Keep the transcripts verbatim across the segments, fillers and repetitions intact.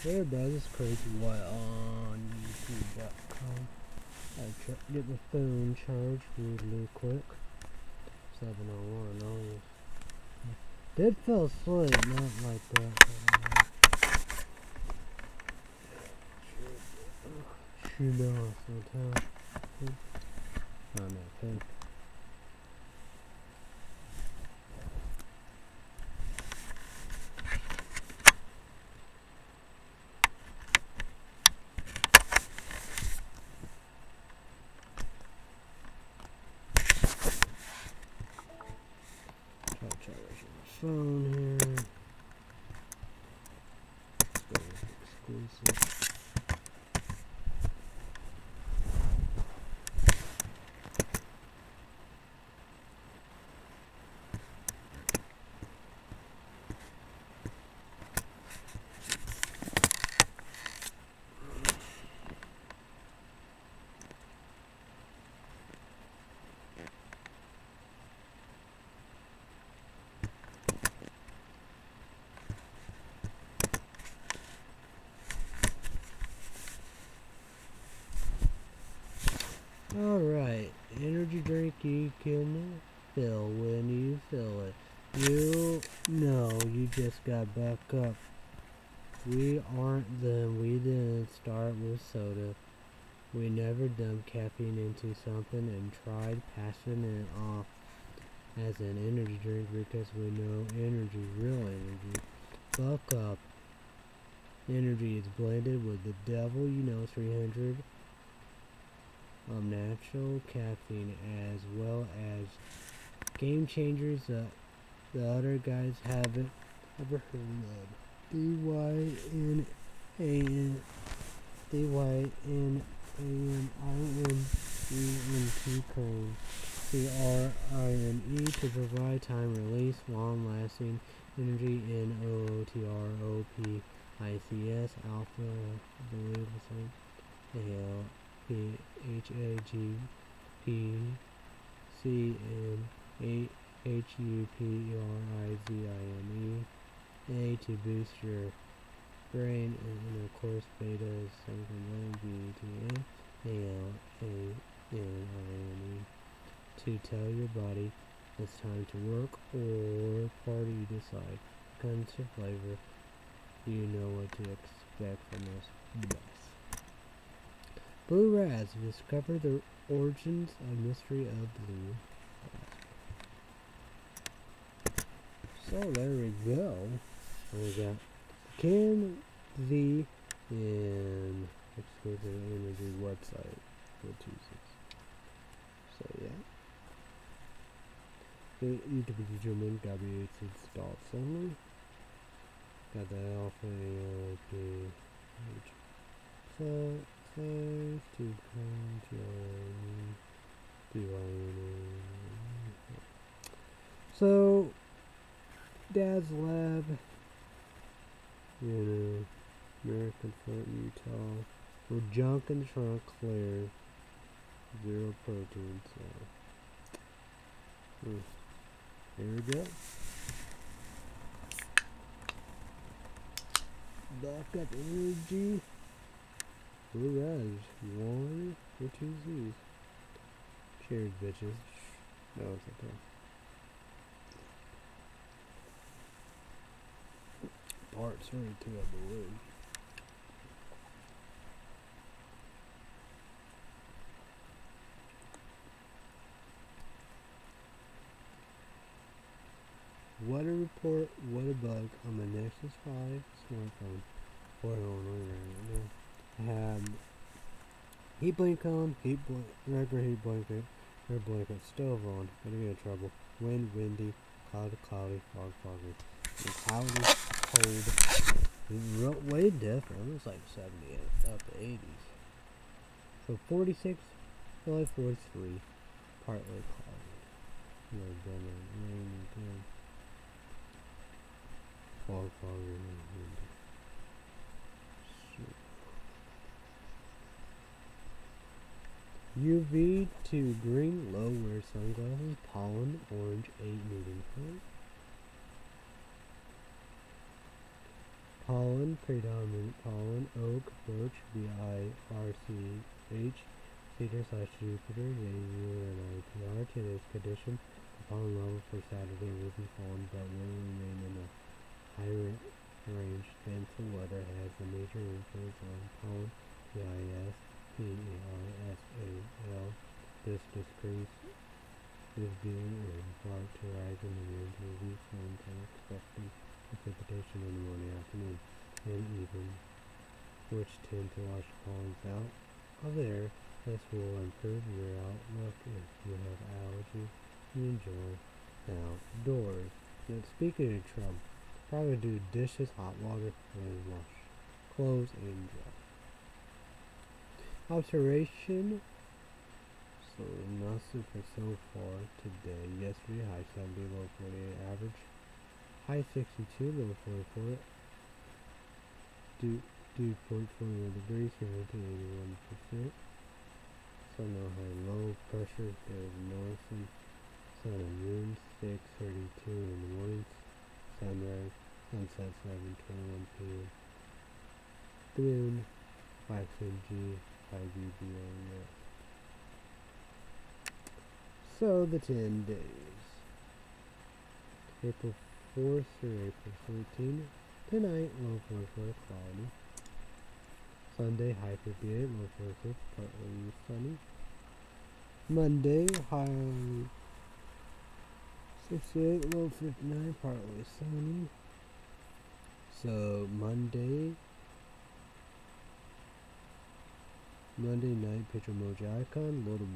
Hey everybody, this is Crazy White on YouTube dot com. I ch- get my phone charged really quick. seven oh one. Oh, did fell asleep, not like that. Should know, so tell. Not that pig. Try to charge my phone here. Let's go with exclusive. Alright, energy drink you can fill when you fill it. You know you just got back up. We aren't them, we didn't start with soda. We never dumped caffeine into something and tried passing it off as an energy drink because we know energy, real energy. Buck up. Energy is blended with the devil, you know, three hundred um, natural caffeine as well as game changers that the other guys haven't ever heard of. D Y N A N D Y N A N I N E N T Crane. C R I N E to provide time release, long lasting energy. N O O T R O P I C S alpha, I believe the same. A L P H A G P C N A H U P R I Z I N E. A to boost your brain, and of course beta is something B E T A A L A N I N E to tell your body it's time to work or party. You decide. Comes to flavor, you know what to expect from us. Yes. Blue Raz, discover the origins and mystery of blue. So there we go. We got Can the in exclusive energy website for Tuesdays. So yeah. The YouTube determined W H installed only. Got the alpha A O P H. So save to control D Y N A. So Dad's Lab, you know, American Front, Utah. We're junk in the trunk, clear. Zero protein, so. Hmm. Here we go. Back up energy. Blue Raz. One or two Z's. Cheers, bitches. No, it's okay. Part thirty-two, I believe. Weather report, weather bug on the Nexus five smartphone. What on right now? I have heat blanket on, heat blanket, regular heat blanket, red blanket, stove on. Gonna get in trouble. Wind, windy, cloudy, cloudy, fog, foggy. And cloudy, cold. Real, way different. It was like seventy-eight, up to eighties. So forty-six, feel like forty-three. Partly cloudy. No, rain again. Fog, foggy, windy. U V to green, low, wear sunglasses, pollen, orange, eight meeting point. Pollen, predominant pollen, oak, birch, B I R C H, cedar slash Jupiter, J U and I P R. Today's condition, the pollen level for Saturday will be fallen but will remain in a high range. Pencil weather has a major influence on pollen, P I S, P A R S A L. This decrease is due in part to rising winds will be formed and expecting precipitation in the morning, afternoon, and evening, which tend to wash pollens out of the air. This will improve your outlook if you have allergies and enjoy outdoors. Now, speaking of trouble, probably do dishes, hot water, and wash clothes and dry. Observation. So nothing for so far today. Yesterday, high seventy, low forty-eight, average. High sixty-two, low forty-four. Dew, dew point twenty-one degrees, humidity eighty-one percent. So no high, low pressure, there's north and sun and moon, six thirty-two in the morning. Sunrise, sunset, seven twenty-one p m The moon, five C G, five B B O S. So the ten days. April fourth through April thirteenth. Tonight, low forty-four, cloudy. Sunday, high fifty-eight, low forty-six, partly sunny. Monday, high sixty-eight, low fifty-nine, partly sunny. So Monday, Monday night, picture emoji icon, little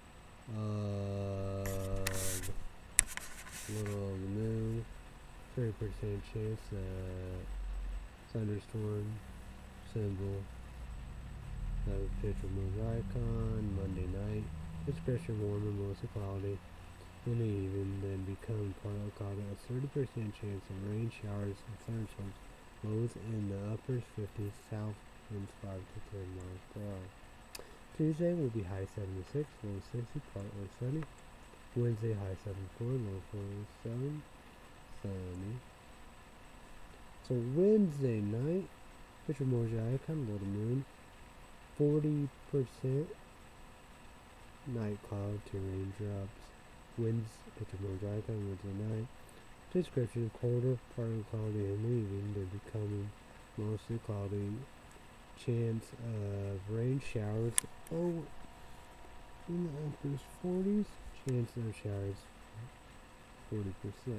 Uh, little of the moon, thirty percent chance that thunderstorm symbol, that was picture moon icon. Monday night, expression warmer, mostly cloudy, in the evening, then become partly cloudy, a thirty percent chance of rain, showers, and thunderstorms, lows in the upper fifties, south winds five to ten miles per hour. Tuesday will be high seventy-six, low sixty, partly sunny. Wednesday, high seventy-four, low forty-seven, sunny. So Wednesday night, picture emoji icon, little moon, forty percent night cloud to raindrops. Winds, picture emoji icon, Wednesday night. Description, colder, partly cloudy in the evening, then becoming mostly cloudy. Chance of rain showers, oh, in the upper forties, chance of showers, forty percent.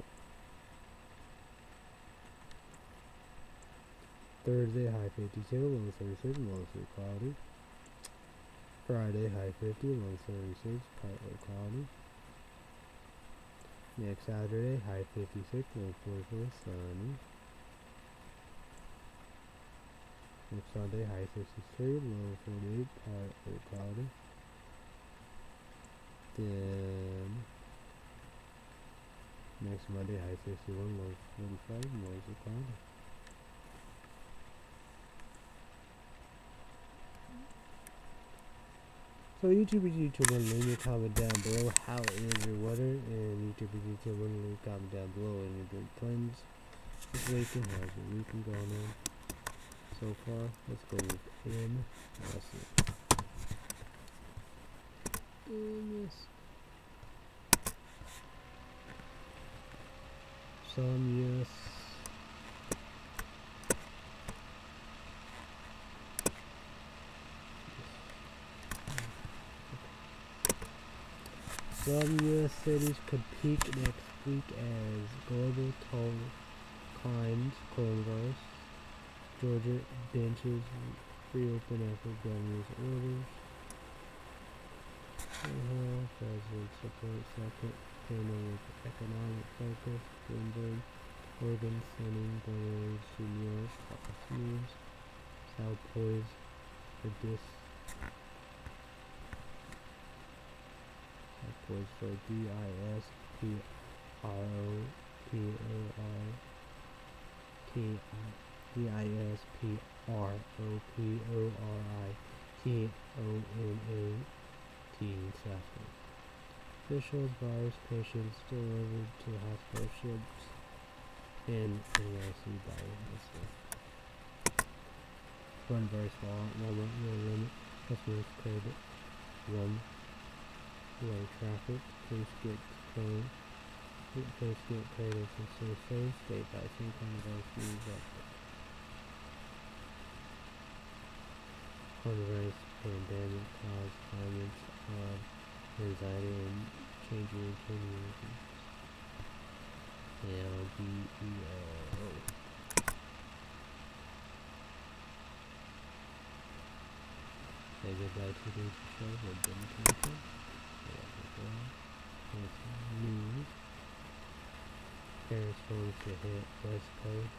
Thursday, high fifty-two, low thirty-six, mostly cloudy. Friday, high fifty, low thirty-six, partly cloudy. Next Saturday, high fifty-six, low forty-four, sunny. Next Sunday, high sixty-three, low forty-eight, partly cloudy. Then next Monday, high sixty-one, low forty-five, mostly cloudy. So YouTubers, YouTuber, leave me a comment down below. How is your weather? And YouTubers, YouTuber, leave a comment down below. And your good friends this weekend, how's your weekend going on? So far, let's go with M. Awesome. And yes. Some yes. Some U S cities could peak next week as global toll climbs coronavirus. Georgia benches reopen after governor's orders. Uh-huh. President support second panel with economic focus. Bloomberg, Oregon, sunny, Delaware, New York, Fox News. South poised for dis. South poised for D I S P R O P O R T I. D I S P R O P O R I T O N A T Saffron. Officials, virus patients delivered to hospital ships and N Y C by witnesses. Run very small. Walmart will limit customers' credit. One low traffic. Please get clone. Please get credits and so safe. State by some kind of overseas effort. Coronavirus pandemic caused climates of anxiety and changing routine. L B E O. Say goodbye to the show with Ben Clinton. News. Paris phones to hit West Coast.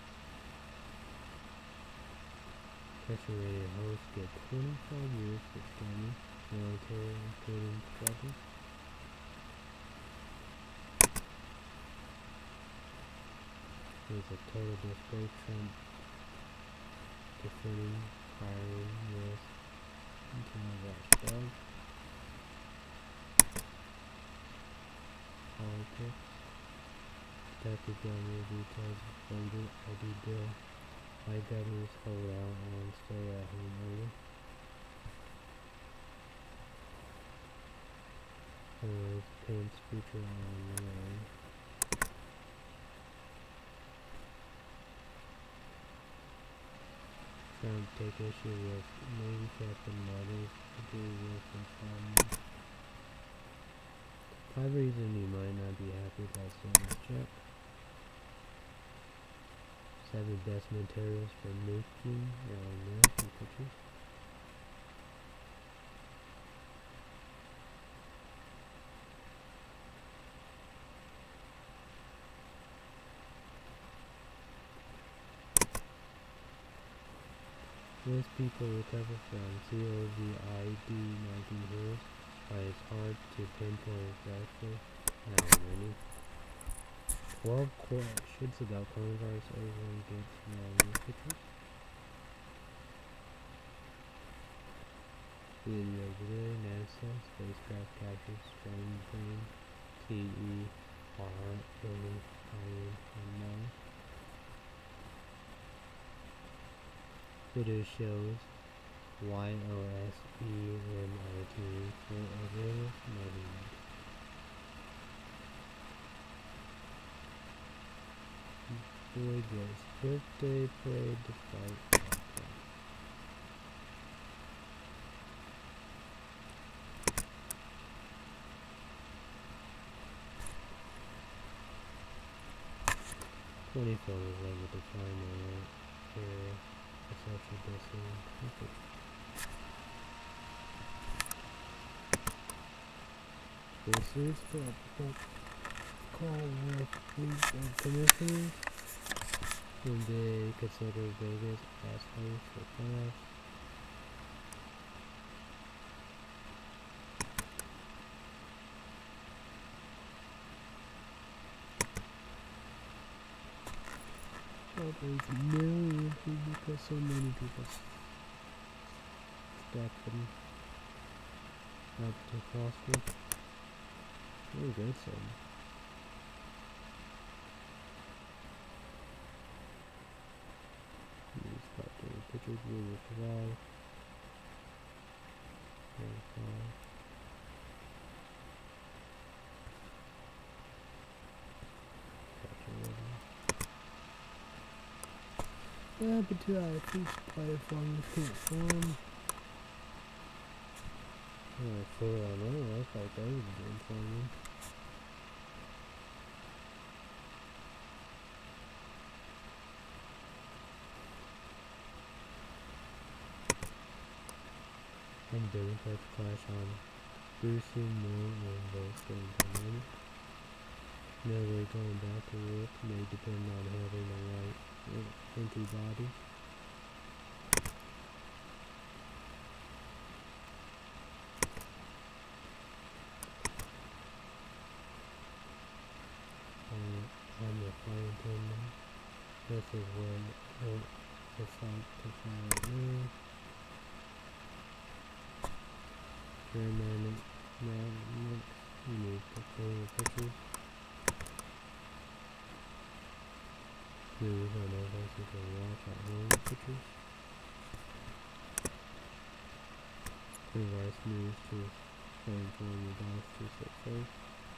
Pressure rated hosts get twenty-five years for scamming military including struggles. There's a total disgrace. Trump defending firing U S internal watchdog. Politics. Deputy Governor details funded I D bill. Why governors hold out on stay-at-home order. Uh, Pence future online. Trump take issue with Navy Captain Letters to do with employment. Five reasons you might not be happy about sending a check. Seven best materials for making your own math and pictures. Most people recover from COVID nineteen virus, but it's hard to pinpoint exactly how many. twelve questions about coronavirus everyone gets wrong in pictures. Video today, NASA spacecraft captures strange plane T E R alien iron on Mars. Video shows Y O S E M I T for a little measurement. Boy gets birthday parade despite lockdown. Twenty photos over the time area for social distancing. This is for call with police and commissioners. When they consider Vegas as host for playoffs. Oh, there's millions because so many people stack them up to Foster. Oh, good son. Pictures we will provide. What happened to our feast platform? Can't form. Oh, for I know, I thought that was good for me. And Democrats clash on boosting more and votes getting dynamic. Never going back to work may depend on having the right antibodies. Um, I'm a flight attendant. This is when uh, the flight to fly now. Germanic magnets, you need to clean your pictures. News on our devices and watch at home pictures. News to California Dice to set first.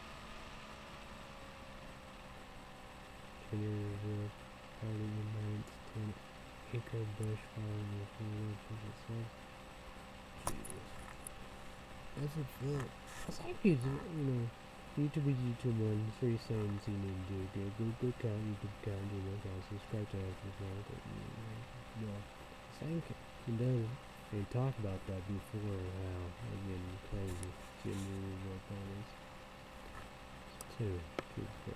Kennerville Party unites ten acre bush fire with religions itself. Jesus. That's a flip. Thank you, you know. YouTube is YouTube one, three seconds you need to do. Go Google account, YouTube account, do that guys. Subscribe to us as well. Yeah. Thank you. And then we talked about that before, how again crazy. Jimmy work on this. Two. Two. Four.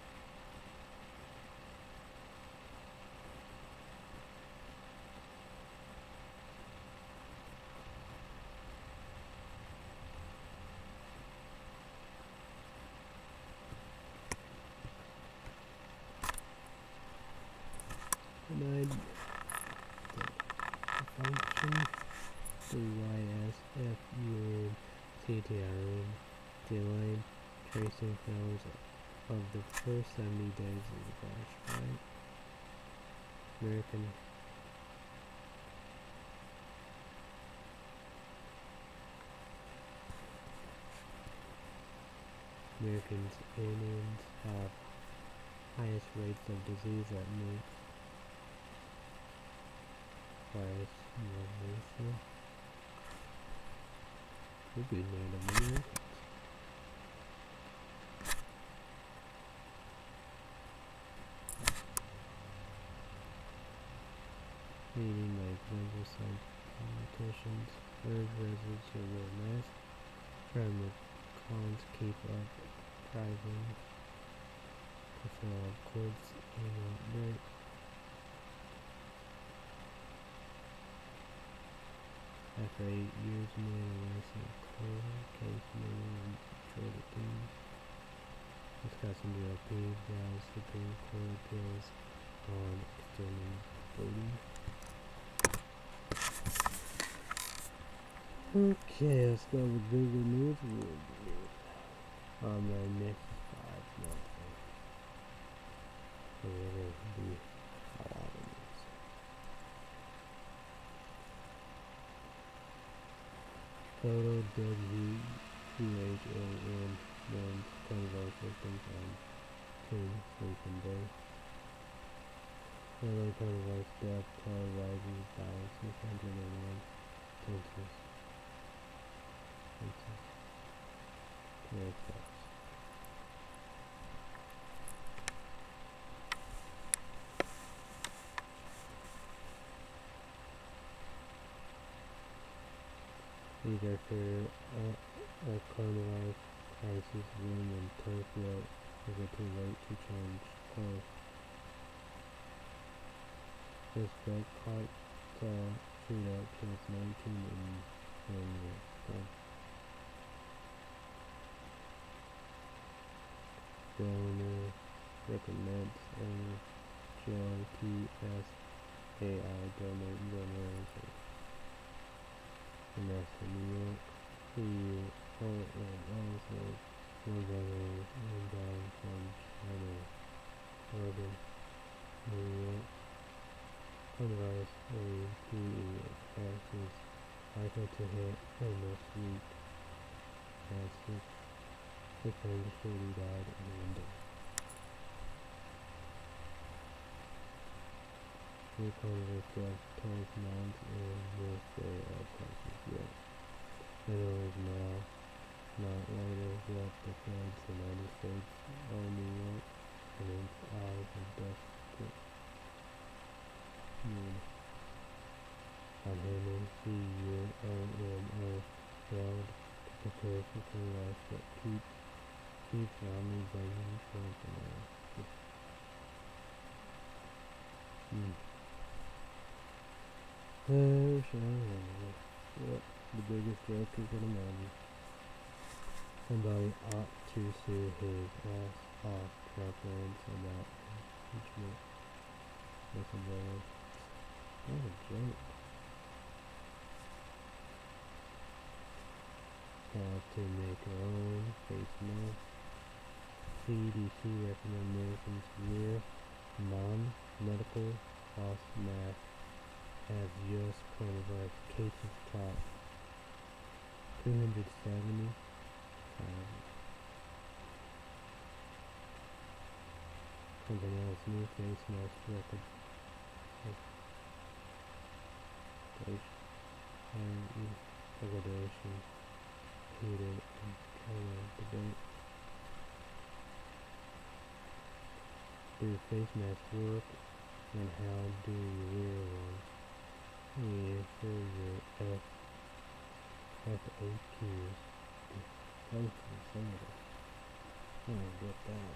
And I function the Y S F U N C T R N delayed tracing failures of the first seventy days of the crash, right? American Americans Indians have highest rates of disease that make virus Malaysia. Could be Native Americans. Meaning like global side politicians, urge residents to wear masks, trying the cons keep up driving to fill up courts and outbreak. After eight years, man arrested in cold case murder in Detroit team. Discussing G O P browse Supreme Court appeals on extending voting. Okay, let's go with Google News. On the next five months. So we're going to be a lot of news. Total W H O N known coronavirus victims on ten sleeping day. Total coronavirus death toll rises by six hundred one census. Census. twenty-six. Either for a, a coronavirus crisis room in Tokyo, is it too late to change course? This book caught the shoot up kills nineteen in one year. Donor recommends owner J T S A I donate donors. And that's in New York. The O and also one brother and down from China. Urban New York. Coronavirus A P E is likely to hit almost week. As six hundred forty died in one day. Three coronavirus deaths told mounts and worst day of crisis yet. Federal is now not later what the feds the United States or New York and its eyes of death put moon. On Hammond C U O M O failed to prepare for coronavirus but keep keeps Romney bringing Trump around. Hmm. Oh, what the biggest joke you can imagine. Somebody ought to sue his ass off Trump rants about impeachment. Whistleblower. What a joke. Have to make our own face mask. C D C recommend Americans wear non-medical cloth masks as U S coronavirus cases top. two hundred seventy thousand. Company else new face mask record. Regulation, heated, and China debate. Do face masks work, and how do you wear one? Answer your F F A Qs. Hopefully somebody. I don't get that.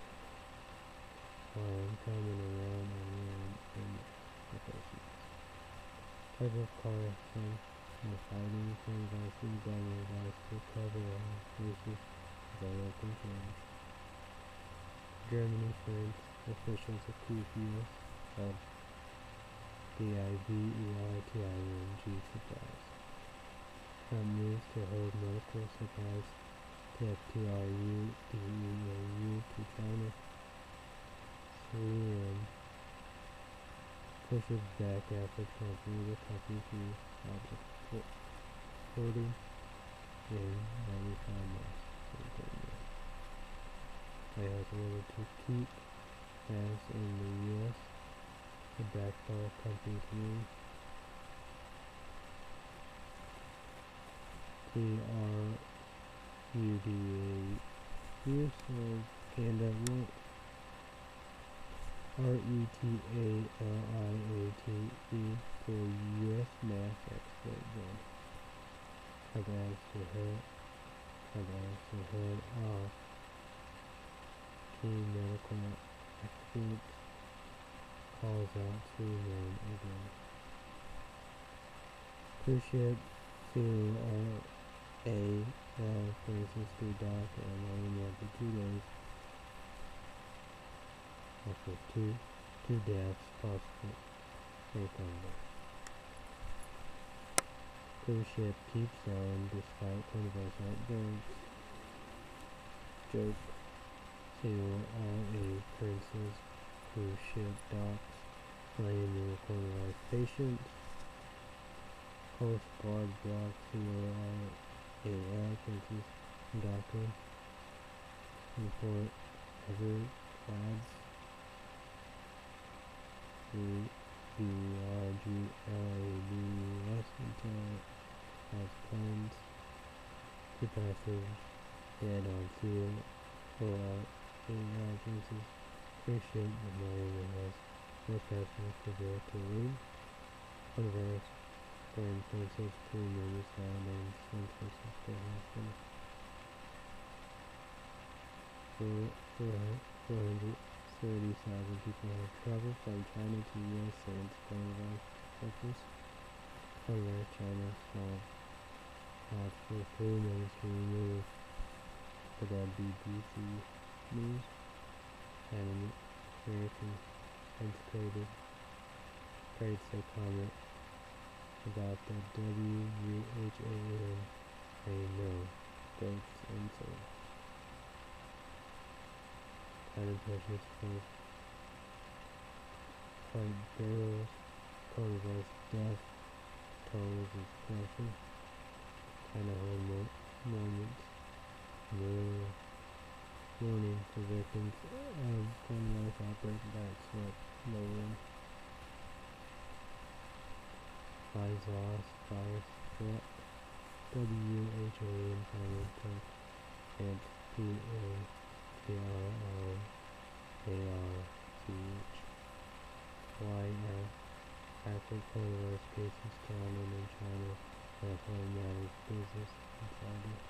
While I'm coming around and around in the face mask. Type of car, some no fighting, some devices, government device to cover all faces, general control. Germany, France, officials accuse U S of D I V E R T I N G supplies. Trump moves to hold medical supplies to F T R U D E A U to China. three M pushes back after Trump moved the company to object forty and ninety-five miles. I also wanted to keep as in the U S the backfire company's name. T R U D A U so and uh, what R E T A L I A T E for U S mass export zone. Have asked to head, have asked to head off key medical experts, calls out to men again. Cruise ship C R A L Francis to dock and landing after two days. After two, two deaths possible. Take over. Cruise ship keeps on despite coronavirus outbreaks. Joke. Seal all a Princess cruise ship docks, laying near coronavirus patients. Coast Guard blocks seal all a L Princess docking. Report Everglades. The B R G L A B U S until has plans. Two passengers dead on seal for a Princess cruise ship of Miami has no passengers prepared to leave. Coronavirus Grand Princess crew members found in San Francisco hospital. four hundred thirty thousand people have traveled from China to U S since coronavirus focus. Coronavirus China solved hospital crew members to remove the W B C News and an American educated creates a comment about the W H A N A no goats and so kind of pressures for fight barrels, coronavirus death tolls is crashing, kind of hard mo- moments, more warning for victims of coronavirus outbreak that's what no one lives lost, virus threat, W H A N climate tech, and P A T R O A R C H Y F after coronavirus cases counted in China at home matters business insider.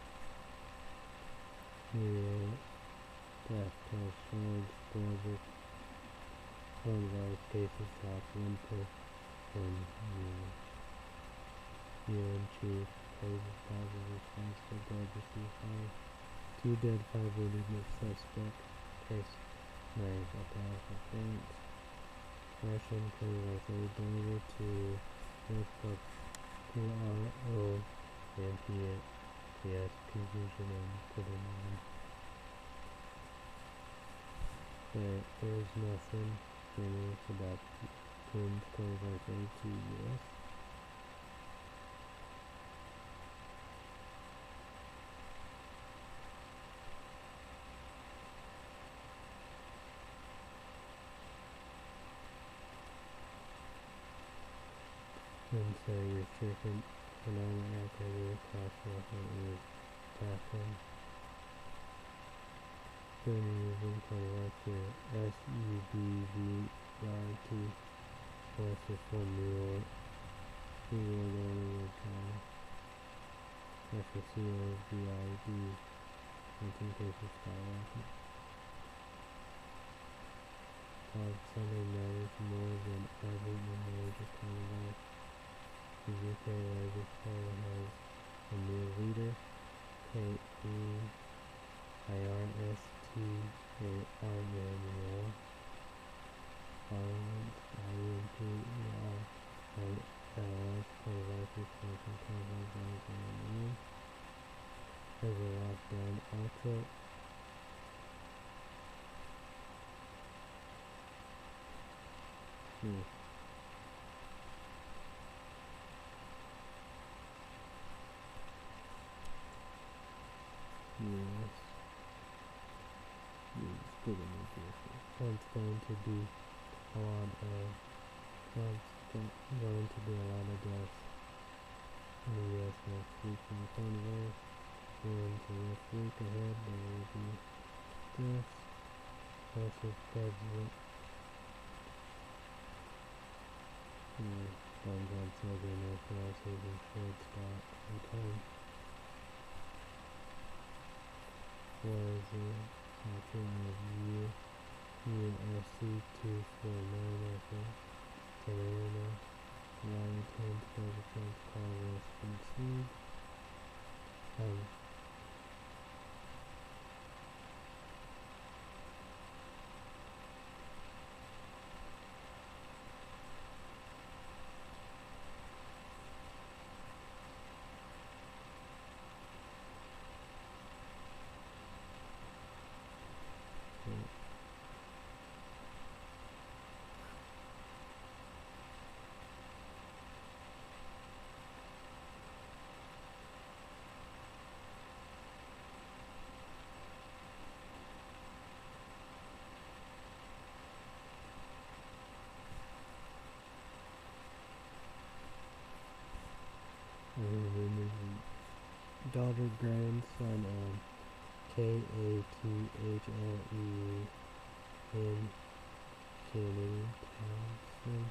New death toll surge global coronavirus cases top one per one million. U N chief praises positive response to global ceasefire. Two dead, five wounded with suspect case knife attack in France. Russian coronavirus aid delivered to North P R O and P S confusion and putting on. There is nothing generous about Putin's coronavirus aid to U S And so your chicken and I'm actively cross walking is tackling. Then using contact to S U B V R T plus the formula we will only would try. F C O V I D in cases skyrocket. Five Sunday matters more than ever in the age of coronavirus. The U K legislature has a new leader, K E I R S T A R N E L. Parliament, I M P E R, and L S, coronavirus response and coronavirus as a lockdown outbreak. Hmm. Yes. Yes, good enough. It's going to be a lot of, it's going to be a lot of deaths in the U S next week from coronavirus. And the next week ahead, there will be deaths. Also, President Yeah, Don John Silver and F R S is insured stock and time. Was a capture of U U S C two four nine F A Savannah Washington President Call was conceived. Um daughter, grandson of K A T H L E N Kennedy Townsend,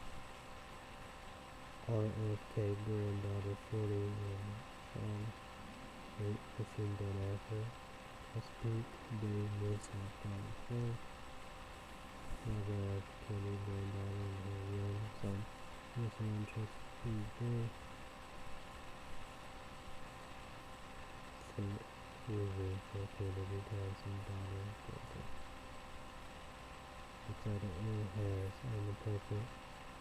R F K granddaughter forty and son eight missing Ben After, Chesapeake Bay Missing Father four, Mother F. Kennedy granddaughter and her young son missing on Chesapeake Bay. Usually for Kennedy Townsend daughter Delta. It's at A has on the perfect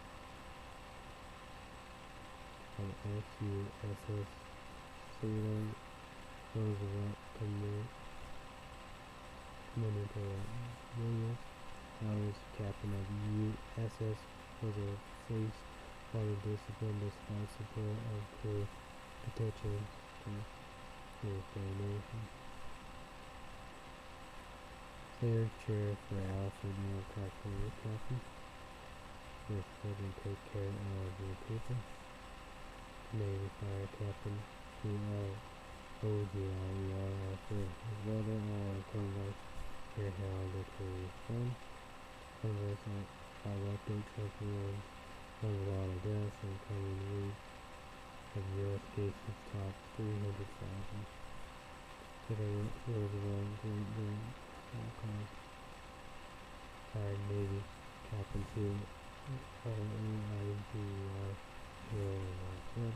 on S U S S Salem Roosevelt Command Commander Williams. I was captain of U S S was a face water discipline despite support of crew protection to Nation. Third chair for Alfred Neil Carpenter Captain. First President take care of your people. Navy Fire Captain P L O G I E R Alfred. His brother all converse here held the crew fun. Converse five updates of rules of a lot of deaths and coming weeks of U S cases top three hundred thousand. Today was one great day. Retired Navy Captain two R A I G R Hill said.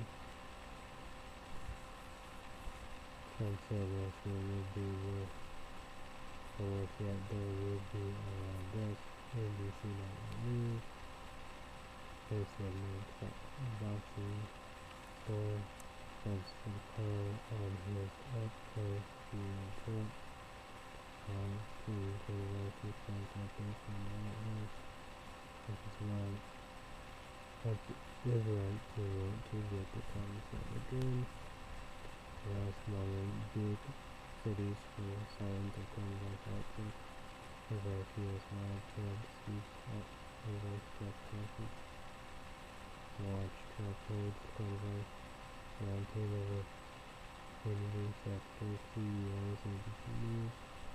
Trump said Russia would be worth for worse yet there would be a lot of deaths. N B C News. They said no boxing store was the call on his upgrade to Trump. Um, to the right to contact us on the right notes. This is right. That's his right to want to get the concept again. There are smaller big cities for silent or contact outbreak. The very few small clubs speak up over such cases. Watch California, twenty-five, roundtable, Kennedy, chapter three, U S A B C News.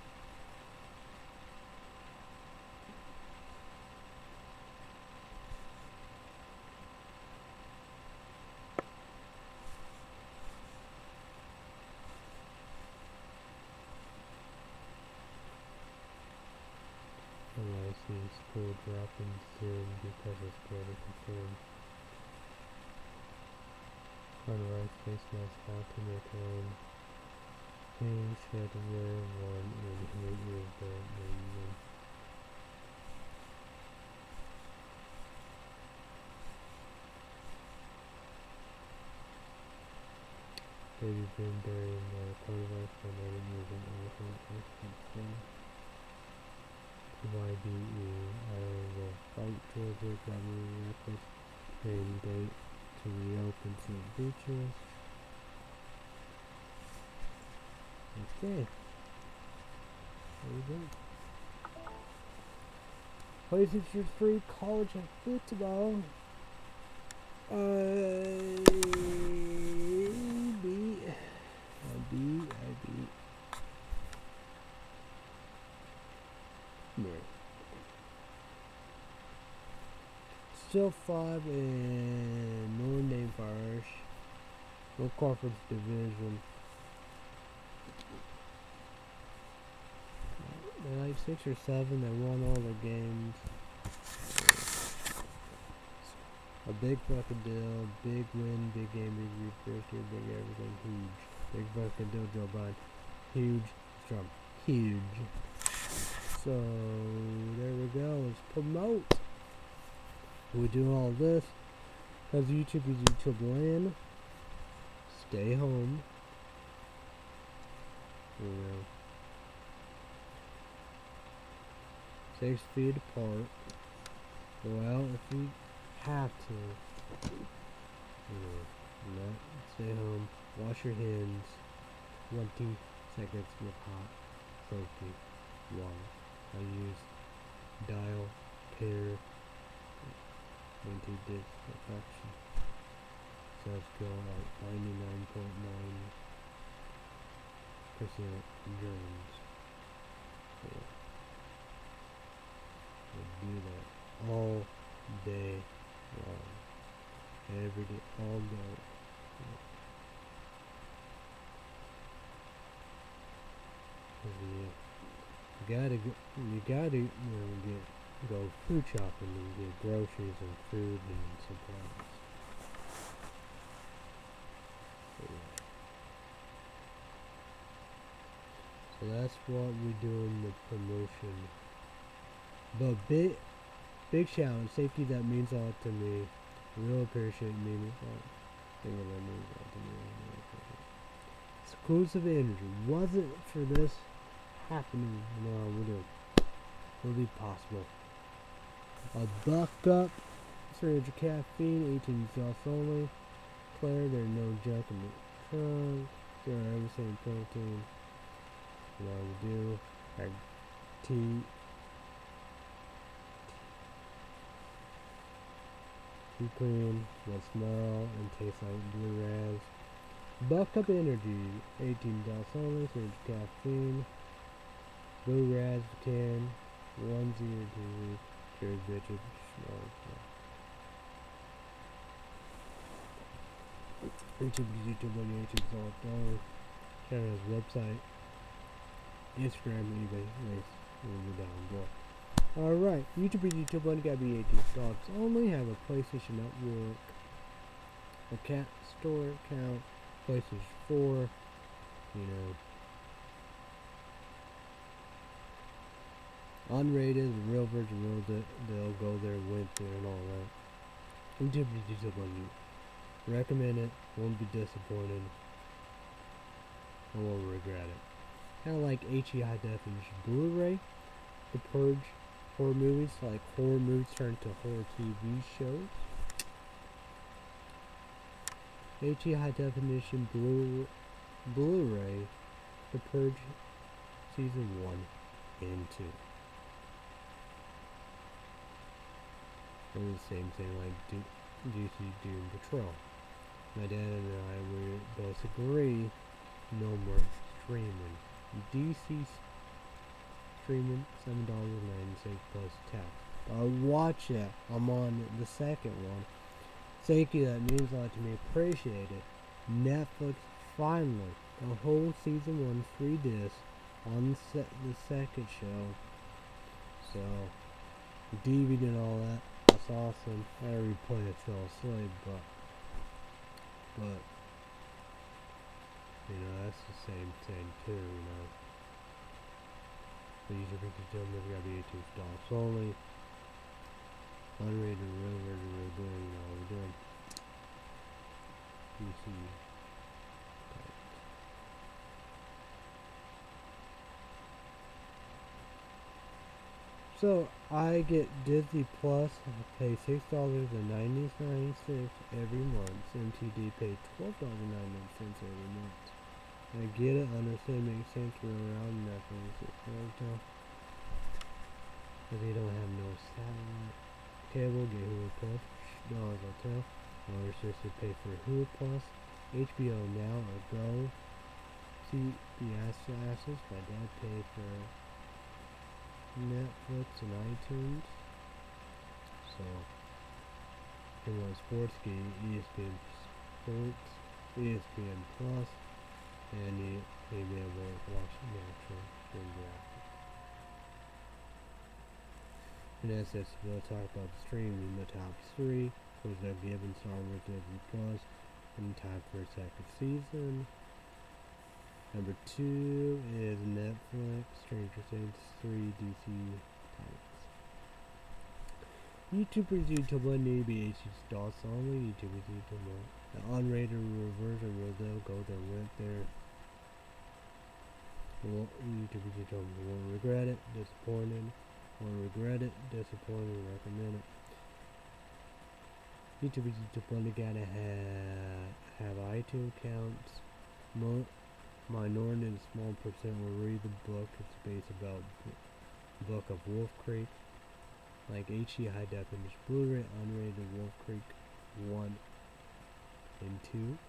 N Y C school dropping Zoom because of greater concern. Unrise face mask how to make own. King should wear one in his earbud. Baby been buried in the coronavirus for another movement elephant. Y B E, Iowa will fight Georgia government records hearing date to reopen Saint Beaches. Okay. There we go. Plays your free college and football. I beat. I beat. I beat. Yeah. Still five in Notre Dame Irish. No conference division. They're like six or seven. They won all the games. A big fucking deal. Big win. Big game. Big refresh. Big everything. Huge. Big fucking deal. Joe Biden. Huge. Trump. Huge. So there we go. Let's promote. We do all this because YouTube is YouTube land. Stay home. You know. Six feet apart. Well, if we have to, you know, not stay home. Wash your hands. Twenty seconds with hot, soapy water. I use dial pair anti-disinfection. Self-kill at ninety-nine point nine percent germs. Yeah. We'll do that all day long. Every day, all day. Yeah. You gotta go, you gotta, you know, get, go food shopping and get groceries and food and supplies. So, yeah. So that's what we do in the promotion. But big, big shout out, safety, that means a lot to me. Real appreciate it, means a lot. Think of that means a lot to me. Exclusive energy. Wasn't for this happening, no, would it would be possible. A buck up, three hundred caffeine, eighteen sauce only. Claire, there's no junk in the trunk. There are everything protein. What I would do, add tea, tea cream, will smell and taste like blue raz. Buck up energy, eighteen sauce only, three hundred caffeine. Blue Raz ten, one zero two, cheers bitches, small, YouTube, YouTube, on YouTube, all down. Channel's website, Instagram, eBay, links will be down below. Alright, YouTube, YouTube, one gotta be eighteen stocks only, have a PlayStation Network, a cat store account, PlayStation four, you know. Unrated, real virgin, real de they'll go there, went there, and all that. YouTube, YouTube on you. Recommend it, won't be disappointed. I won't regret it. Kind of like H D high definition Blu-ray, The Purge, horror movies, like horror movies turned to horror T V shows. H D high definition Blu Blu-ray, The Purge, season one and two. They're the same thing, like do D C Doom Patrol. My dad and I would both agree, no more streaming. D C streaming, seven dollars and ninety cents plus tax. I watch it. I'm on the second one. Thank you, that means a lot to me. Appreciate it. Netflix finally, the whole season one free disc on the, se the second show. So, D V D and all that. That's awesome. I replay it fell asleep, but, but, you know, that's the same thing too, you know. The user picture still never got to be eighteen dollars only. Unrated, really, really, really good, you know, we're doing. You see. So I get Disney Plus. I pay six dollars and ninety-nine cents every month. M T D pay twelve dollars and ninety-nine cents every month. I get it. I understand. Makes sense. We're around nothing. Because they don't have no satellite cable. Get Hulu Plus. Dollars I'll tell. Our sister pay for Hulu Plus. H B O Now or Go. See the asses. My dad paid for Netflix and iTunes. So, if you want sports, get E S P N Sports, E S P N Plus, and you may be able to watch Natural Geographic. And as this, we'll talk about the streaming, the top three. Was a given Star Wars Disney Plus, in time for a second season. Number two is Netflix, Stranger Things three, D C titles. YouTubers, YouTube one, need to be H D DOS only. YouTubers, YouTube one. The unrated version will they'll go there, went there. Well, YouTubers, YouTube one won't regret it, disappointed. Won't regret it, disappointed, recommend it. YouTubers, YouTube one, they gotta have, have iTunes accounts. Mo Minority and small percent will read the book. It's based about the book of Wolf Creek, like H D high definition Blu-ray, unrated Wolf Creek one and two.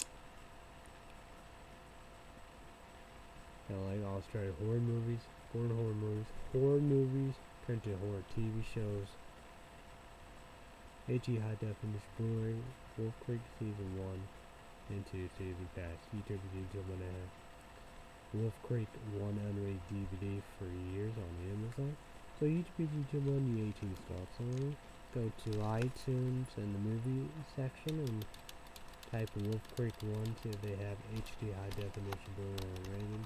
Kind of like Australian horror movies, foreign horror movies, horror movies, printed horror T V shows. H D high definition Blu-ray, Wolf Creek season one and two season pass. YouTube YouTube one and Wolf Creek one unrated D V D for years on Amazon. So YouTube YouTube one, you eighteen slots only. Go to iTunes and the movie section and type in Wolf Creek one, see if they have H D high definition Blu-ray rating.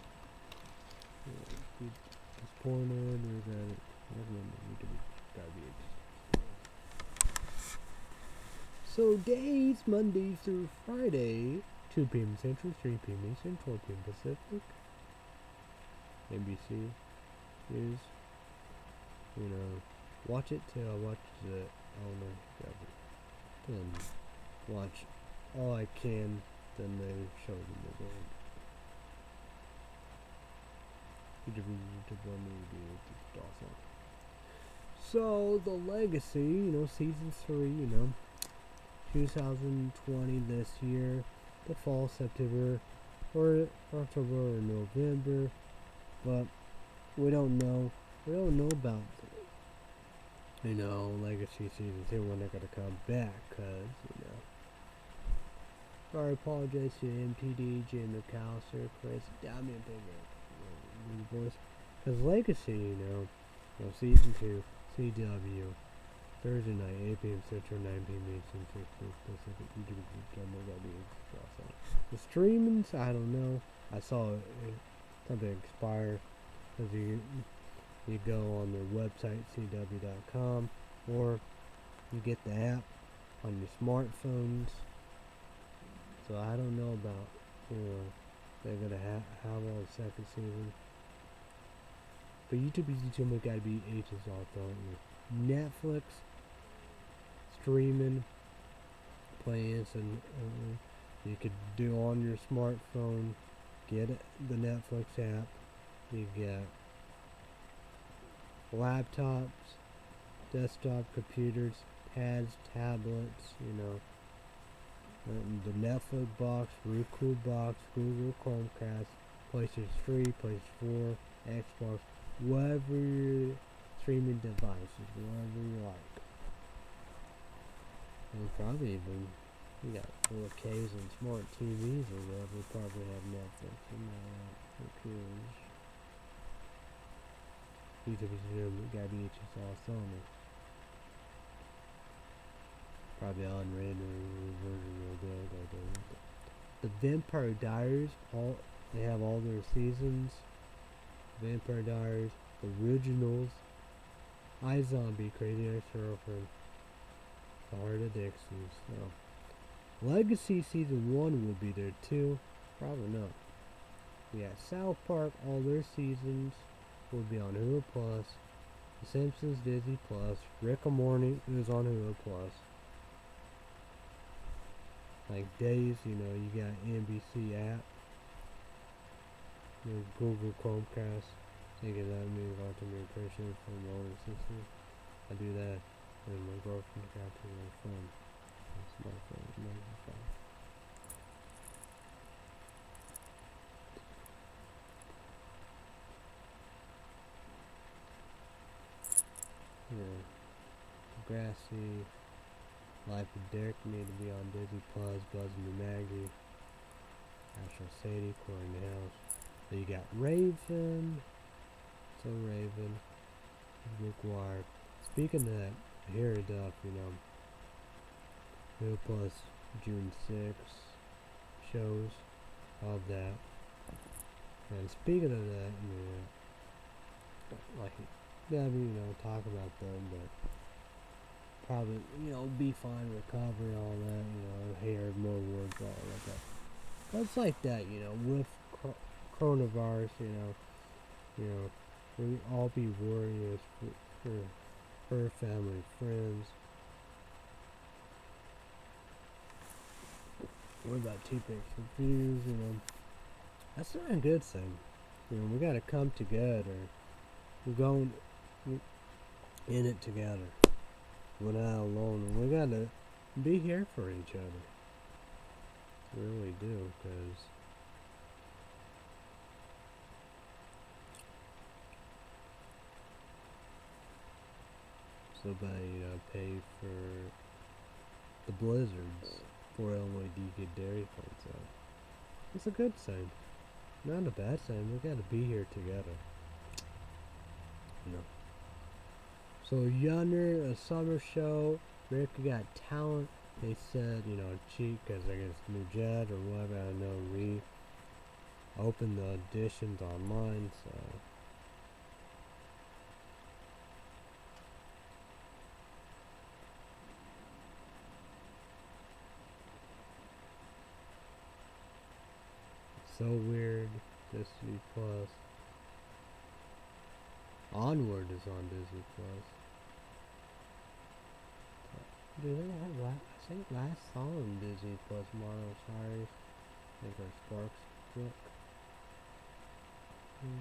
Disappointed or that YouTube gotta be H D. So days Monday through Friday, two P M Central, three P M Eastern, twelve P M Pacific. N B C News. You know, watch it till I watch the owner and watch all I can, then they show them the game. So the legacy, you know, season three, you know, two thousand twenty this year, the fall, September, or October or November, but we don't know. We don't know about, you know, legacy season two when they're gonna come back, cause you know. I apologize to M T D, Jim McAllister, Chris, Damian Bigger, boys, cause legacy, you know, you know, season two, C W. Thursday night, eight P M Central, nine P M Eastern, six P M Pacific. The streamings, I don't know. I saw it, something expire because you you go on their website, C W dot com, or you get the app on your smartphones. So I don't know about, you know, they're gonna have have all the second season. But YouTube is YouTube gotta be ages off, don't you? Netflix streaming plans, and uh, you could do on your smartphone. Get it, the Netflix app. You get laptops, desktop computers, iPads, tablets, you know, the Netflix box, Roku box, Google Chromecast, PlayStation three, PlayStation four, Xbox, whatever your streaming devices, whatever you like. And probably even, you got four Ks and smart T Vs or whatever, probably have Netflix and uh, computers. YouTube got V H S all Sony. Probably unrated version real good. Like the, the Vampire Diaries, all they have all their seasons. Vampire Diaries, originals, iZombie, Crazy Ex-Girlfriend, The Heart of Dixie. So Legacy season one would be there too. Probably not. Yeah, South Park, all their seasons will be on Hulu Plus. The Simpsons, Disney Plus. Rick and Morty is on Hulu Plus. Like Days, you know, you got N B C app. You know, Google Chromecast. Thinking that means a lot to me impression from my older sister. I do that. And my girlfriend got to my phone. That's my phone. My phone. Yeah. Grassy. Life of Derek need to be on Disney Plus. Buzz and Maggie. National Sadie, Corey in the House. So you got Raven. So Raven. McGuire. Speaking of that, here it up, you know. Hulu Plus June sixth shows of that. And speaking of that, you know, like, yeah, I mean, you know, talk about them, but probably, you know, be fine, recovery, all that, you know, hair, more words, all like that. But it's like that, you know, with coronavirus, you know, you know, we all be warriors for, for her family, friends. What about T-Pix Reviews, you know, that's not a good thing. You know, we gotta come together. We're going in it together. We're not alone, and we gotta be here for each other. We really do, because somebody, you know, pay for the blizzards for Illinois D get dairy points out. It's a good thing. Not a bad thing. We gotta be here together. You know. So yonder, a summer show. Rick got talent. They said, you know, cheap because I guess New Jet or whatever. I know we opened the auditions online, so. So weird. Disney Plus. Onward is on Disney Plus. Do they have last? I think last song on Disney Plus. Marlo Cyrus. I think our Sparks book. Hmm.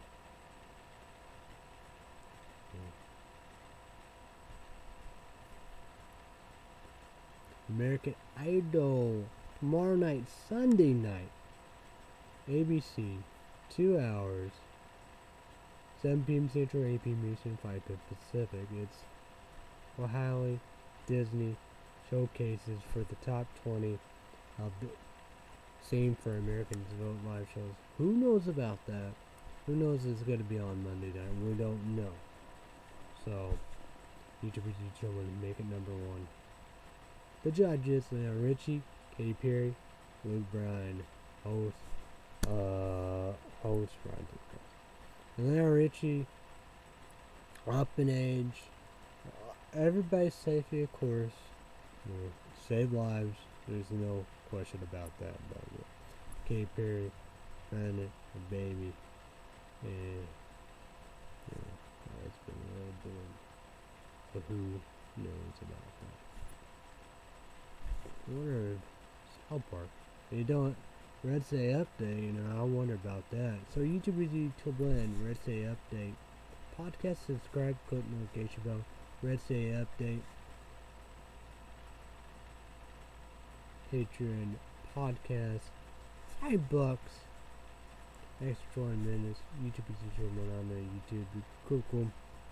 Yeah. American Idol. Tomorrow night, Sunday night. A B C. Two hours. seven p m Central, eight p m Eastern, five p m Pacific. It's O'Halley Disney showcases for the top twenty of the same for Americans Vote live shows. Who knows about that? Who knows it's going to be on Monday night? We don't know. So, YouTubers each show will make it number one. The judges: Lionel Richie, Katy Perry, Luke Bryan, host, uh, host, Ryan. Lionel Richie, up in age. Everybody's safety, of course. You know, save lives. There's no question about that. But uh, Katy Perry, Brandon, a baby, and you know, it's been a little bit. But who knows about that? I wonder if South Park. They don't. Red Say Update, you know, I wonder about that. So YouTubers need to blend Red Say Update. Podcast subscribe, click notification bell. Red Say Update. Patreon podcast. Five bucks. Extra twenty minutes. YouTube is one on there. YouTube. Cool, cool.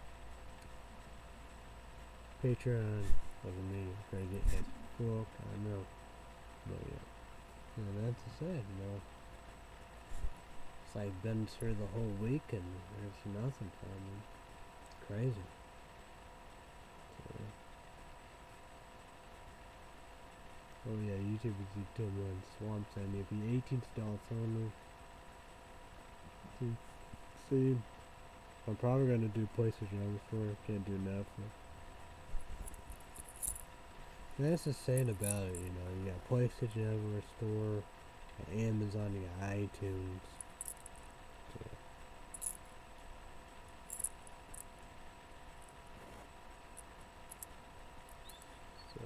Patreon. Doesn't mean it's gonna get his book. I know. But yeah. Yeah, that's the sad, you know. It's like been through the whole week and there's nothing for me. Crazy. So, oh yeah, YouTube is YouTube one swamps and if you eighteen dollars only. See, see, I'm probably gonna do PlayStation on the store. Can't do Netflix. That's the saying about it, you know. You got PlayStation Everywhere store, you got Amazon, you got iTunes. So, so.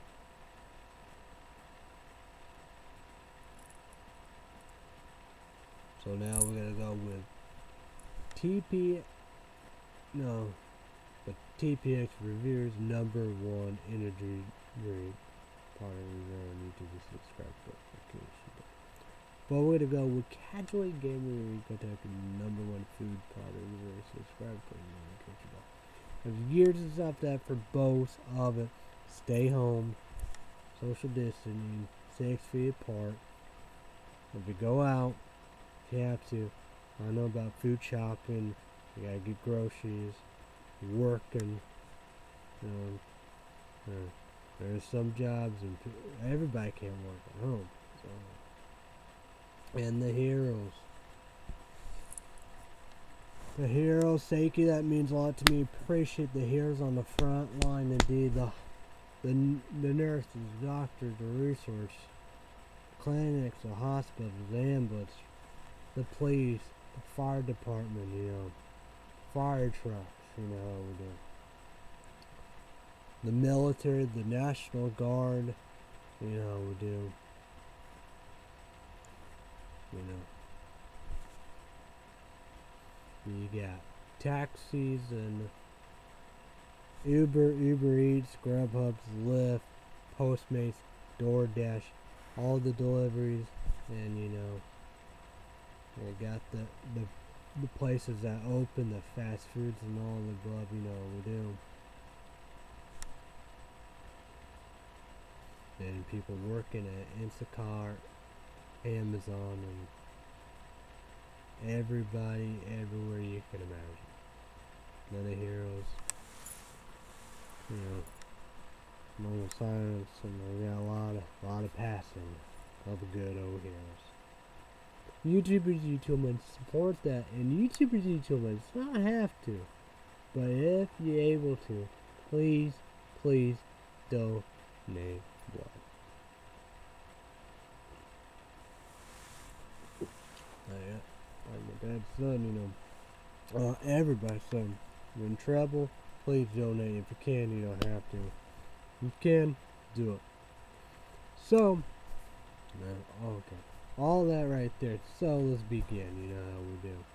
so now we're gonna go with T P. No, but T P X Reviewers number one energy drink. Part of the on YouTube is subscribe notification. But we're gonna go with Casual Gamer Kentucky number one food product. We're subscribe for notification. There's years and stuff that for both of it. Stay home, social distancing, six feet apart. If you go out, if you have to. I know about food shopping. You gotta get groceries. Working. You know. Uh, There's some jobs and everybody can't work at home. So. And the heroes. The heroes, thank you. That means a lot to me. Appreciate the heroes on the front line. Indeed, the the the nurses, doctors, the resource clinics, the hospitals, the ambulance, the police, the fire department. You know, fire trucks. You know how we do. The military, the National Guard, you know, we do, you know, you got taxis and Uber, Uber Eats, Grubhub, Lyft, Postmates, DoorDash, all the deliveries, and you know, you got the, the, the places that open, the fast foods and all the above, you know, we do. And people working at Instacart, Amazon, and everybody, everywhere you can imagine. None of heroes, you know, among the silence, and we got a lot of, lot of passing of the good old heroes. YouTubers, YouTubers support that, and YouTubers, YouTubers not have to, but if you're able to, please, please donate blood. Like, like my dad's son, you know, uh, everybody's son. You're in trouble, please donate. If you can, you don't have to. If you can, do it. So, uh, okay, all that right there. So let's begin. You know how we do.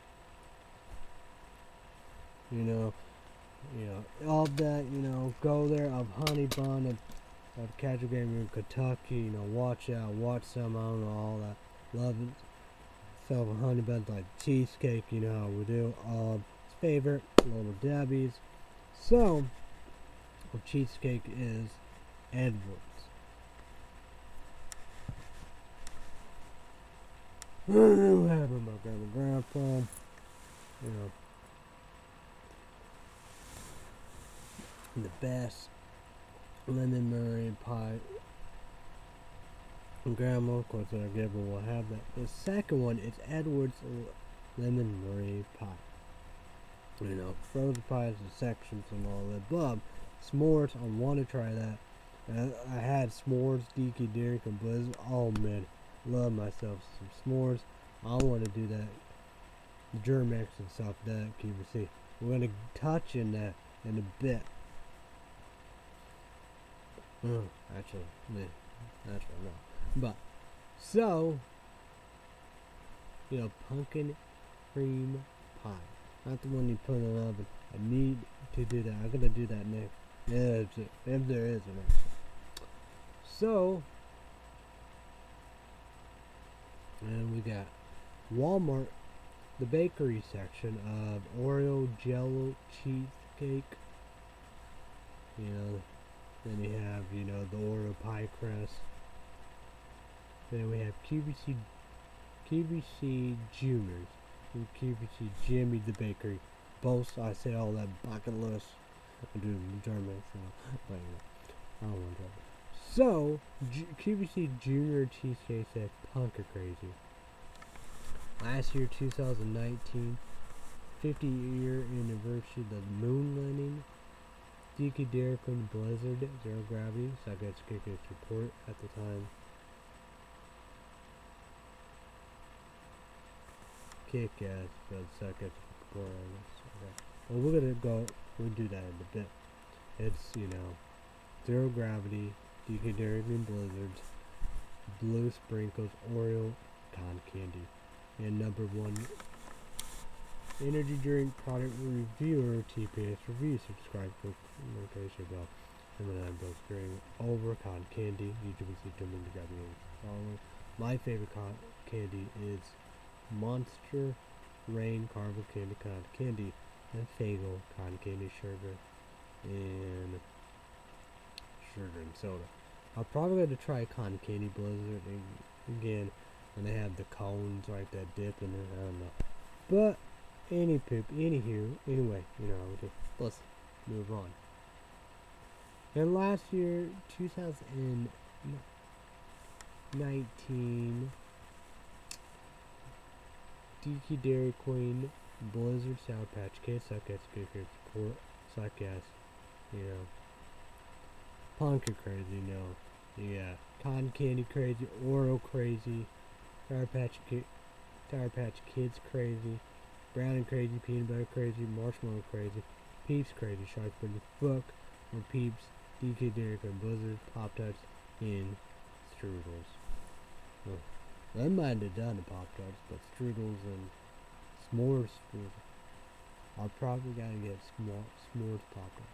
You know, you know all that. You know, go there of Honey Bun of, of Casual Gamer in Kentucky. You know, watch out, watch some. I don't know all that. Love it. So Honey Buns like cheesecake. You know how we do. Um, favorite Little Debbie's. So, what cheesecake is Edwards. What happened about grandma and grandpa? You know, the best lemon meringue pie. And grandma, of course, our giver will have that. The second one is Edwards lemon meringue pie. You know, frozen pies and sections and all the above. S'mores, I want to try that. And I, I had s'mores, geeky, Derek, and Blizz. Oh man, love myself some s'mores. I want to do that. The Germex and stuff, that keep it see. We're gonna touch in that in a bit. Oh, actually, man, actually no. But so, you know, pumpkin cream pie. Not the one you put in the oven. I need to do that. I'm gonna do that next. Yeah, if there is an next. So, And we got Walmart, the bakery section of Oreo Jello cheesecake. You know, then you have, you know, the Oreo pie crust. Then we have Q B C, Q B C Juniors, and Q B C Jimmy the Bakery. Both, I say all that bucket list. I do German, so, but I don't want to. So, G Q B C Junior Cheesecake said Punker Crazy. Last year, two thousand nineteen, fifty year anniversary of the moon landing. D K Dairy Queen Blizzard, Zero Gravity, so I got to kick its report at the time. Kick ass, but suck its report on this. Okay. Well, we're gonna go, we'll do that in a bit. It's, you know, Zero Gravity, D K Dairy Queen Blizzards, Blue Sprinkles, Oreo, Cotton Candy. And number one energy drink product reviewer, T P S Review. Subscribe for notification bell. And then I'm both during over cotton candy. YouTube is determined to grab me. My favorite cotton candy is Monster Rain Caramel Candy Cotton Candy and Fagel Cotton Candy Sugar and sugar and soda. I'm probably going to try Cotton Candy Blizzard again. And they have the cones, right, that dip in it, I don't know. But, any poop, anywho, anyway, you know, just, let's move on. And last year, two thousand nineteen, D K Dairy Queen, Blizzard, Sour Patch Kids, Suck Ass, Good Good Support, Suck Ass, you know, Punker Crazy, you know, yeah, Cotton Candy Crazy, Oreo Crazy, Sour Patch Ki Sour Patch Kids Crazy, Brownie Crazy, Peanut Butter Crazy, Marshmallow Crazy, Peeps Crazy, Shark Pretty Book, or Peeps, D K Dairy Queen Blizzard, Pop Tarts, and Strudels. Well, I might have done the Pop Tarts, but Strudels and S'mores Strudels. I'll probably gotta get small S'mores Pop Tarts.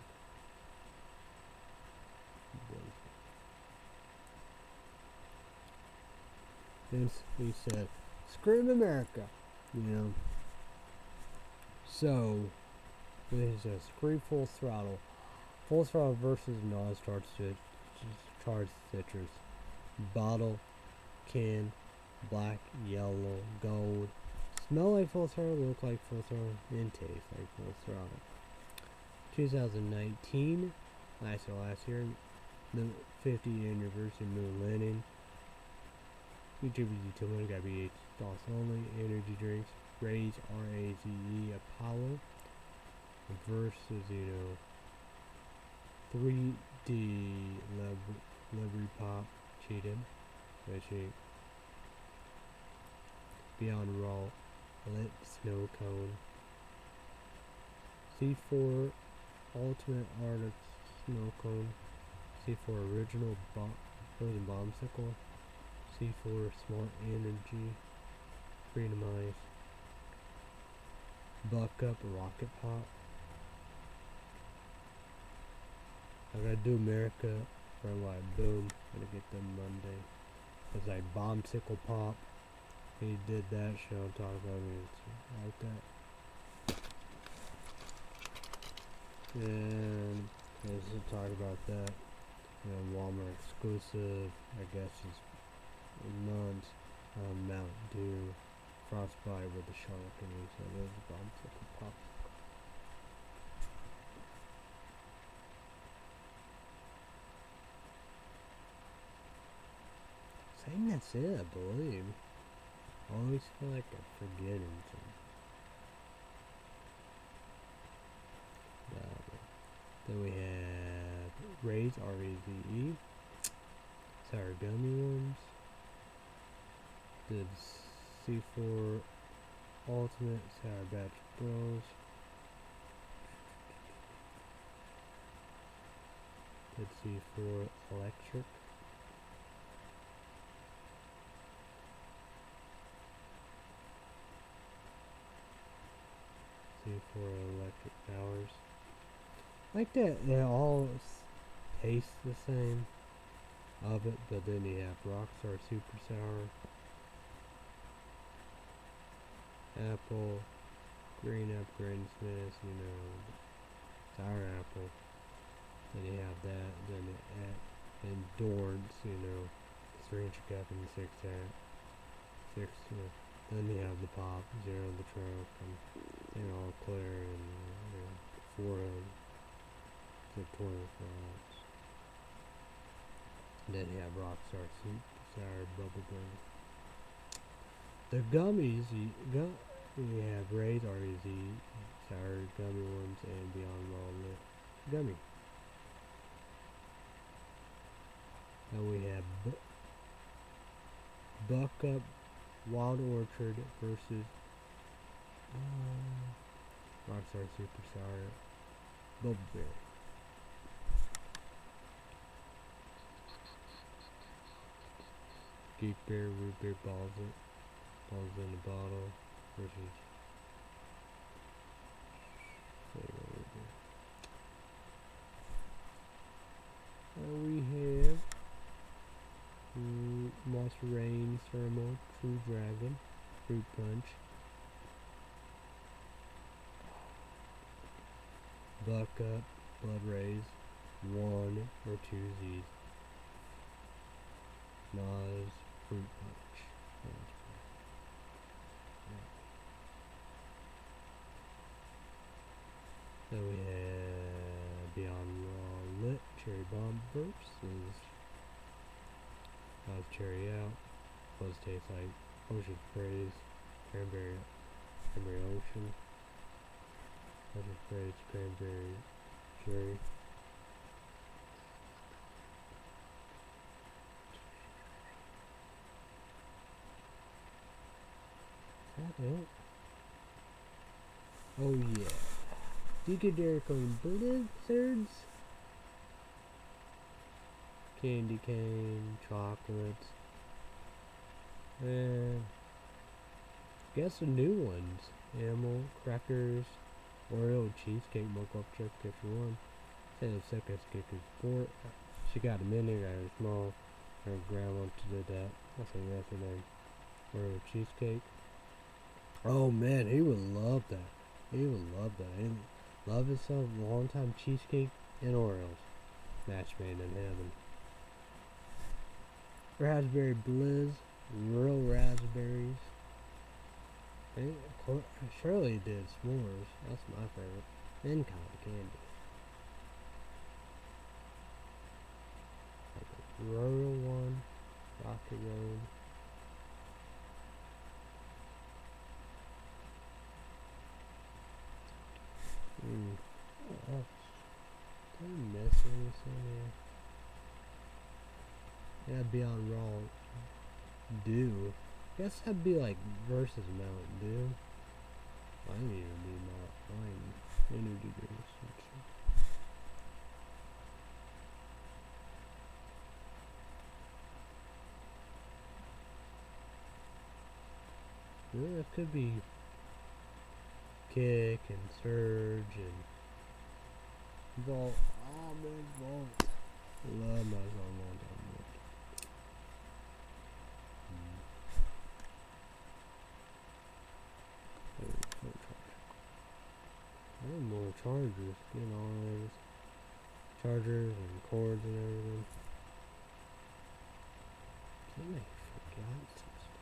Then he said, "Scream America," you know. So, this is Scream Full Throttle. Full Throttle versus non-starch charged citrus. Bottle, can, black, yellow, gold. Smell like Full Throttle, look like Full Throttle, and taste like Full Throttle. twenty nineteen, last year, last year, the fiftieth anniversary moon landing. YouTube is two hundred, gotta be eight dollars only. Energy drinks, Raze, R A Z E, Apollo, versus, you know, three D Liberty Pop, cheated, which Beyond Raw, Lit Snow Cone, C four Ultimate Artist Snow Cone, C four Original Bo Frozen Bombsicle, C four Smart Energy, Freedom Ice, Buck Up Rocket Pop. I gotta do America for like boom. Gotta get them Monday. It's like Bombsicle Pop. He did that show. I'm talking about it like that. And let's just talk about that. You know, Walmart exclusive. I guess is months. Um, Mountain Dew, Frostbite with the shark in it. So those are Bombsicle Pop. I think that's it, I believe. I always feel like I'm forgetting something. Uh, then we have Raze, R A Z E, Sour Gummy Worms, the C four Ultimate Sour Batch Bros, the C four Electric, C four Electric Powers. Like that, they all taste the same of it, but then you have Rockstar Super Sour, apple, green apple, Granny Smith, you know, sour apple. Then you have that, then it at, and Dorns, you know, three inch cap and six hat, six, you know. Then you have the pop, zero the truck, and they're all clear, and you know, forehead, Victoria Falls. Then you have Rockstar Soup, sour bubblegum. The gummies, you, gu you have Ray's R E Z, sour gummy ones, and Beyond Walnut gummy. Now we have Bu Buck Up Wild Orchard versus uh, Rockstar Super Sour Bubbleberry. Geek Bear, Root Beer, Balls it, Balls in a Bottle versus uh, we have mm, Monster Rain, Thermal, True Dragon, Fruit Punch, Buck Up, Blood Rays, one or two Z's, Nas, Fruit Punch. Then we have Beyond Raw Lit, Cherry Bomb versus How's Cherry Out. Those taste like Ocean Sprays, Cranberry, Cranberry Ocean, Ocean Sprays, Cranberry, Cherry. Is that it? Oh yeah. Decaderical Blizzards, Candy Cane, Chocolates, and guess the new ones. Animal, Crackers, Oreo, Cheesecake, Mocha Chip, Gift one. And the second skip is sport. She got them in there, got her small. Her grandma did that. I think that's her name. Oreo Cheesecake. Oh man, he would love that. He would love that. He love himself a long time cheesecake and Oreos. Match made in heaven. Raspberry Blizz, real raspberries. And Shirley did s'mores. That's my favorite. And cotton candy. Like a rural one, Rocket Road. Hmm. Oh, did I miss anything here? Yeah, Beyond Raw Dew. Guess that'd be like versus Mountain Dew. I need to do Mountain Energy drinks. Yeah, it could be Kick and Surge and Vault. Oh man, Vault. Love my Vault. I need more chargers, you know, all those chargers and cords and everything. Somebody forgot some stuff.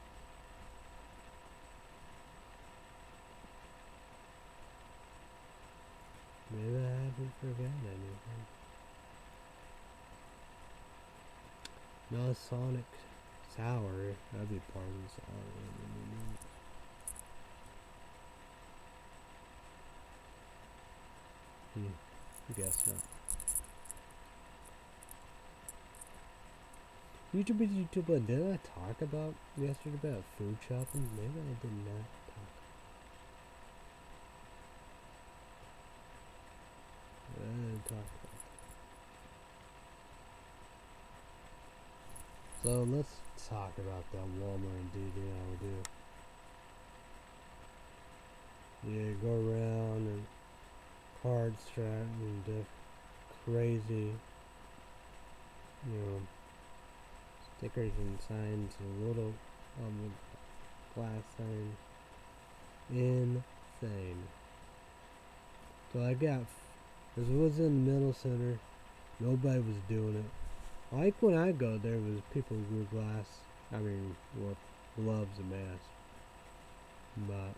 Maybe I haven't forgotten anything. No, Sonic Sour, that'd be part of the sour. Hmm, I guess not. YouTube is YouTube, but did I talk about yesterday about food shopping? Maybe I did not talk. I didn't talk about that. So let's talk about that Walmart and D D I do. Yeah, go around and card strap and the crazy, you know, stickers and signs and little um glass sign insane. So I got, this was in the middle center, nobody was doing it. Like when I go, there was people with glass, I mean, with gloves and masks, but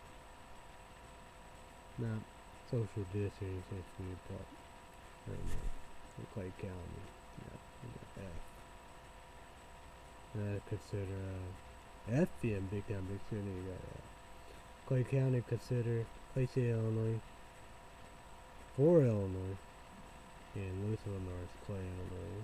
not social distancing for you, but I don't know, in Clay County, yeah, we got that. And I consider, uh, F B M, big time, big city, you got that. Clay County, consider, Clay City, Illinois, for Illinois, and Louis, Illinois, Clay, Illinois.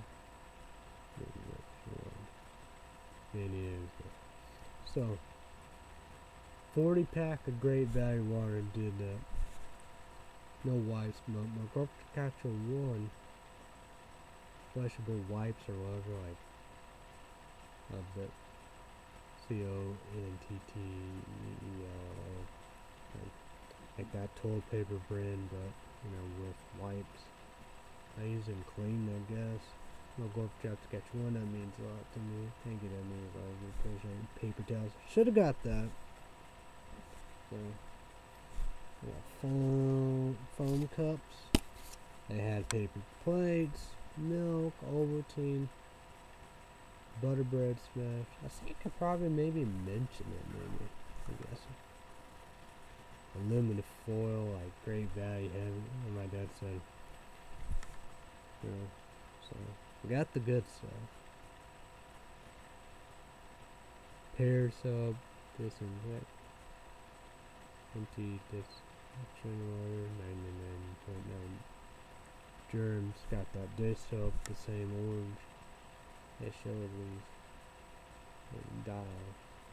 Indiana. So, forty pack of Great Value water did that. No wipes, but my girlfriend captured one flushable wipes or whatever, like a bit C O N T T E L, like, like that toilet paper brand, but you know, with wipes. I use them clean, I guess. I'll go up to catch one, that means a lot to me. Thank you, that means a lot of me. Paper towels. Should have got that. So, yeah, foam, foam cups. They had paper plates, milk, Ovaltine, butter bread smash. I think I could probably maybe mention it, maybe. I guess. Aluminum foil, like Great Value heavy. And my dad said, you know, so. We got the good stuff. Pear soap, disinfect, empty disinfection water, ninety-nine point nine germs. Got that dish soap, the same orange. They show at least. And dial.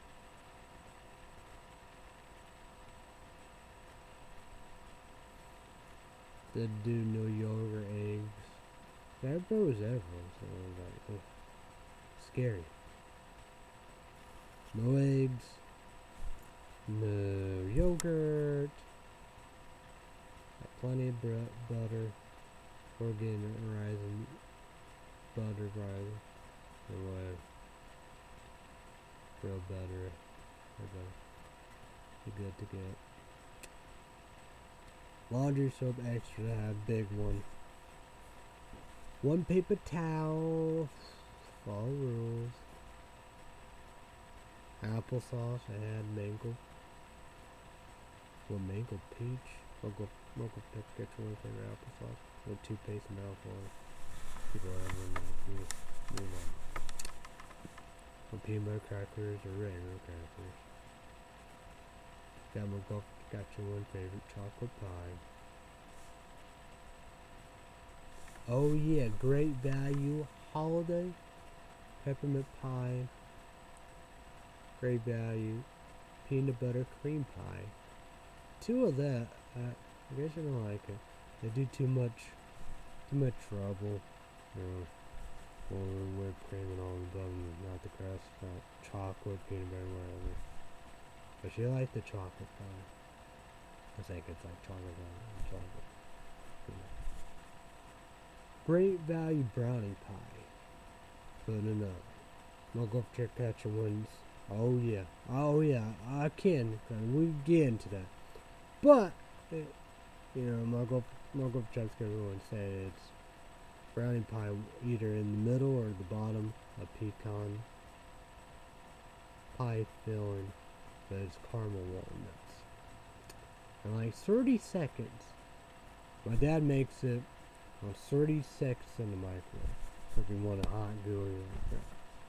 The do no yogurt eggs. That bro was everyone, so I was like, oh, scary. No eggs, no yogurt, got plenty of butter, organic rising, butter rising, or whatever, real butter, okay, be good to get. Laundry soap extra, have big one. One paper towel, fall rules. Applesauce, I had mango. Well, mango peach. I'll go, I'll go pick, get one favorite applesauce. With toothpaste and mouthwash. People are move, move on. Or peanut butter crackers or regular crackers. Got my go, got your one favorite chocolate pie. Oh yeah, Great Value holiday peppermint pie. Great Value peanut butter cream pie. Two of that. Uh, I guess I don't like it. They do too much, too much trouble. You know, or whipped cream and all above them, not the crust, not chocolate, peanut butter, whatever. But she liked the chocolate pie. I think it's like chocolate pie, chocolate. Yeah. Great Value brownie pie. Good enough. I'll go check out your ones. Oh yeah. Oh yeah. I can. We get into that. But, it, you know, Margot, Margot Chuck's gonna go and say it's brownie pie either in the middle or the bottom, a pecan pie filling, but it's caramel walnuts. In like thirty seconds. My dad makes it on thirty seconds in the microwave. If you want a hot gooey like that.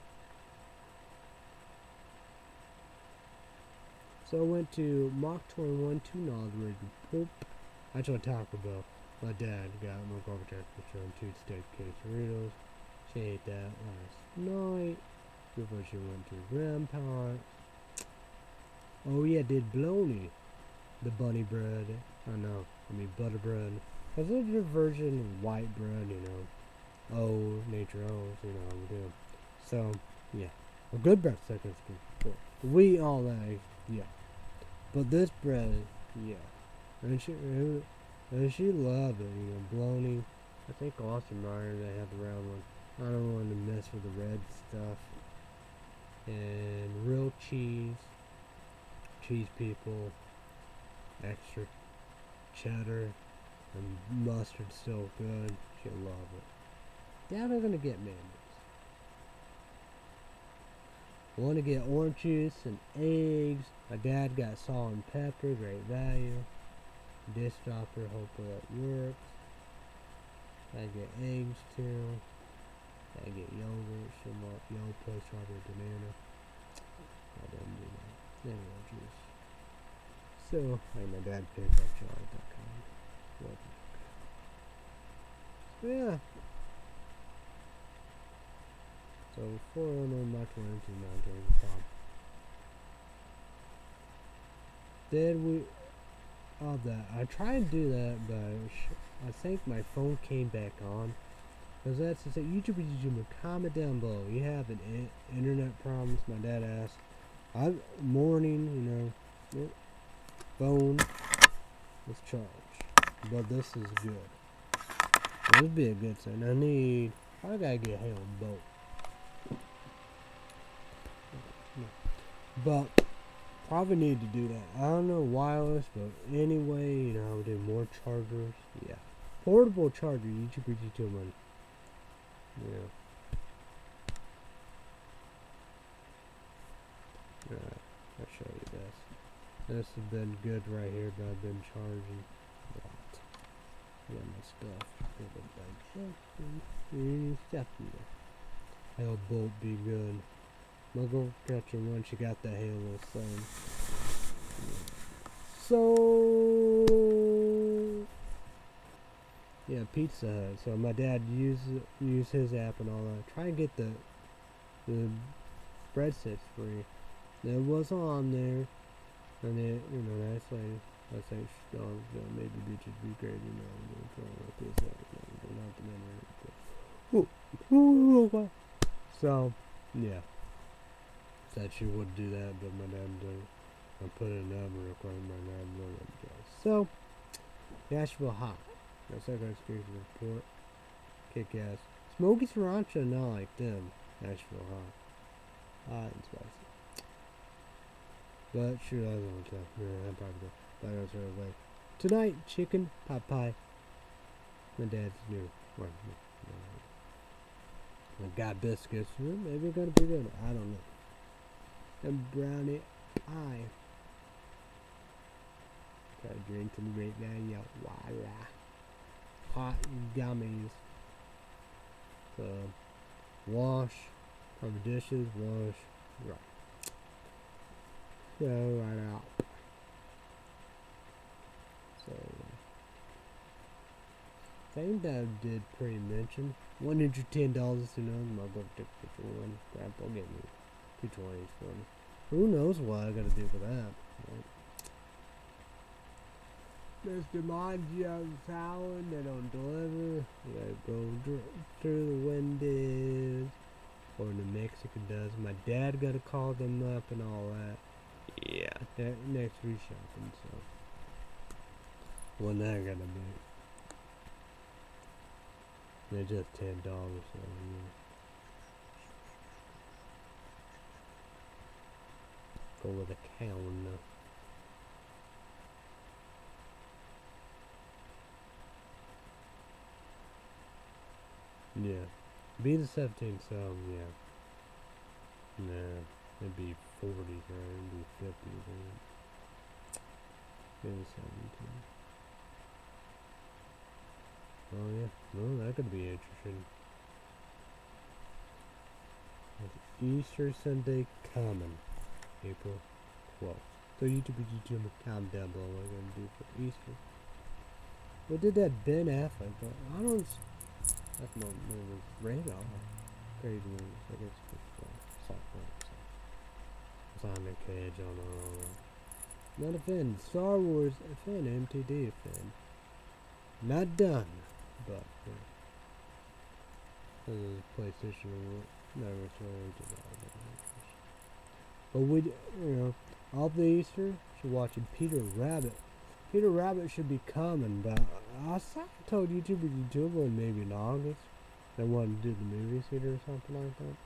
So I went to Mach twenty-one, two Knowledge Poop. I just went to Taco Bell. My dad got my girlfriend for two steak quesadillas. She ate that last night before she went to Grandpa. Oh yeah, did bologna. The bunny bread. I know. I mean butter bread. Cause it's a version of white bread, you know. Oh, nature O's, you know, we do. So, yeah. A good bread second school. We all that, yeah. But this bread, yeah. And she, and she loved it, you know, bologna. I think Austin Meyer, they have the round one. I don't want to mess with the red stuff. And real cheese. Cheese people. extra cheddar and mustard still good. She'll love it. Dad, I'm gonna get mayonnaise. Want to get orange juice and eggs. My dad got salt and pepper, great value. Dish dropper, hopefully that works. I get eggs too. I get yogurt, some more yogurt, strawberry, banana. I didn't do that. Then orange juice. So, like my dad picked up chocolate dot com. So yeah. So four oh no March one two nine during the pop. Did we all that? I tried to do that, but I think my phone came back on. Because that's to say, YouTube, YouTube, comment down below. You have an I internet problems? My dad asked. I morning, you know, phone was charged, but this is good. This would be a good thing. I need. I gotta get Halo boat. But probably need to do that. I don't know wireless, but anyway, you know, do more chargers. Yeah, portable charger. YouTube, YouTube money. Yeah. Alright, I'll show you this. This has been good right here, but I've been charging a lot. Yeah, my stuff. Stuff in there. Halo bolt be good. My girl got your one, she got the Halo thing. So yeah, Pizza Hut. So my dad used use his app and all that. Try and get the the breadsticks free. It was on there, and it, you know, that's like I say, dogs, uh, maybe bitches be crazy now. Like this, not the so yeah, said she would do that, but my dad didn't. I put it up real quick. My dad didn't. So Nashville hot. That's like our security report. Kick ass. Smoky Sriracha, not like them. Nashville hot. Hot and spicy. But sure, I don't know. Yeah, I'm probably that was her way. Tonight, chicken pot pie. My dad's new. Well, I got biscuits. Well, maybe it's gonna be good. I don't know. And brownie pie. Got a drink to the great value. Voila. Hot gummies. So, wash. Cover dishes. Wash. Right. So, right out. So, thing that I did pretty mention. one hundred ten dollars, you know, my book took for one. Grandpa gave me two twenties for me. Who knows what I gotta do for that, right? Mister Maggio's Tower, they don't deliver. You gotta go through the windows. Or New Mexico does. My dad gotta call them up and all that. Yeah. That next week shopping, so. When that gonna be? They're just ten dollars, so yeah. Go with a calendar. Yeah. Be the seventeenth, so yeah. Nah, it'd be forty, right? It'd be fifty, right? Maybe seventeen. Oh yeah, well that could be interesting. Easter Sunday coming, April twelfth. So YouTube, YouTube, comment down below what I'm gonna do for Easter. We did that Ben Affleck, but I don't. That's no movie. Radar. Crazy movies. I guess it's uh, software. So. Sonic Cage on all that. Not a fan. Star Wars a fan. M T D a fan. Not done. But yeah. This is PlayStation. Never turned into that. But we, you know, all the Easter should watching Peter Rabbit. Peter Rabbit should be coming, but I told YouTube YouTube in maybe in August they wanted to do the movie theater or something like that.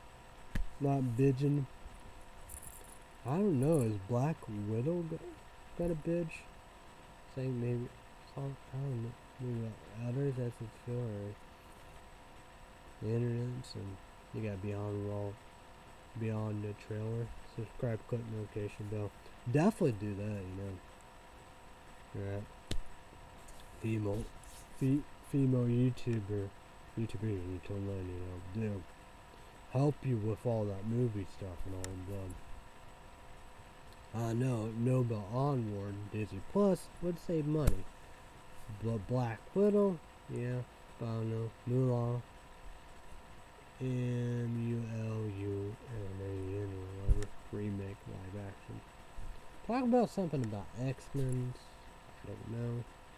Not bitching. I don't know. Is Black Widow good? got a bitch saying maybe, I don't know, maybe others as it's feel or the internet, and you got Beyond Raw, Beyond the Trailer. Subscribe, click notification bell. Definitely do that, you know. Alright. Female, fe female YouTuber, YouTuber, you can learn, you know, do help you with all that movie stuff and all that. I know, know about Onward, Disney Plus would save money. But Black Widow, yeah, I don't know, Mulan, M U L U N A N or whatever, remake live action. Talk about something about X-Men, I don't know.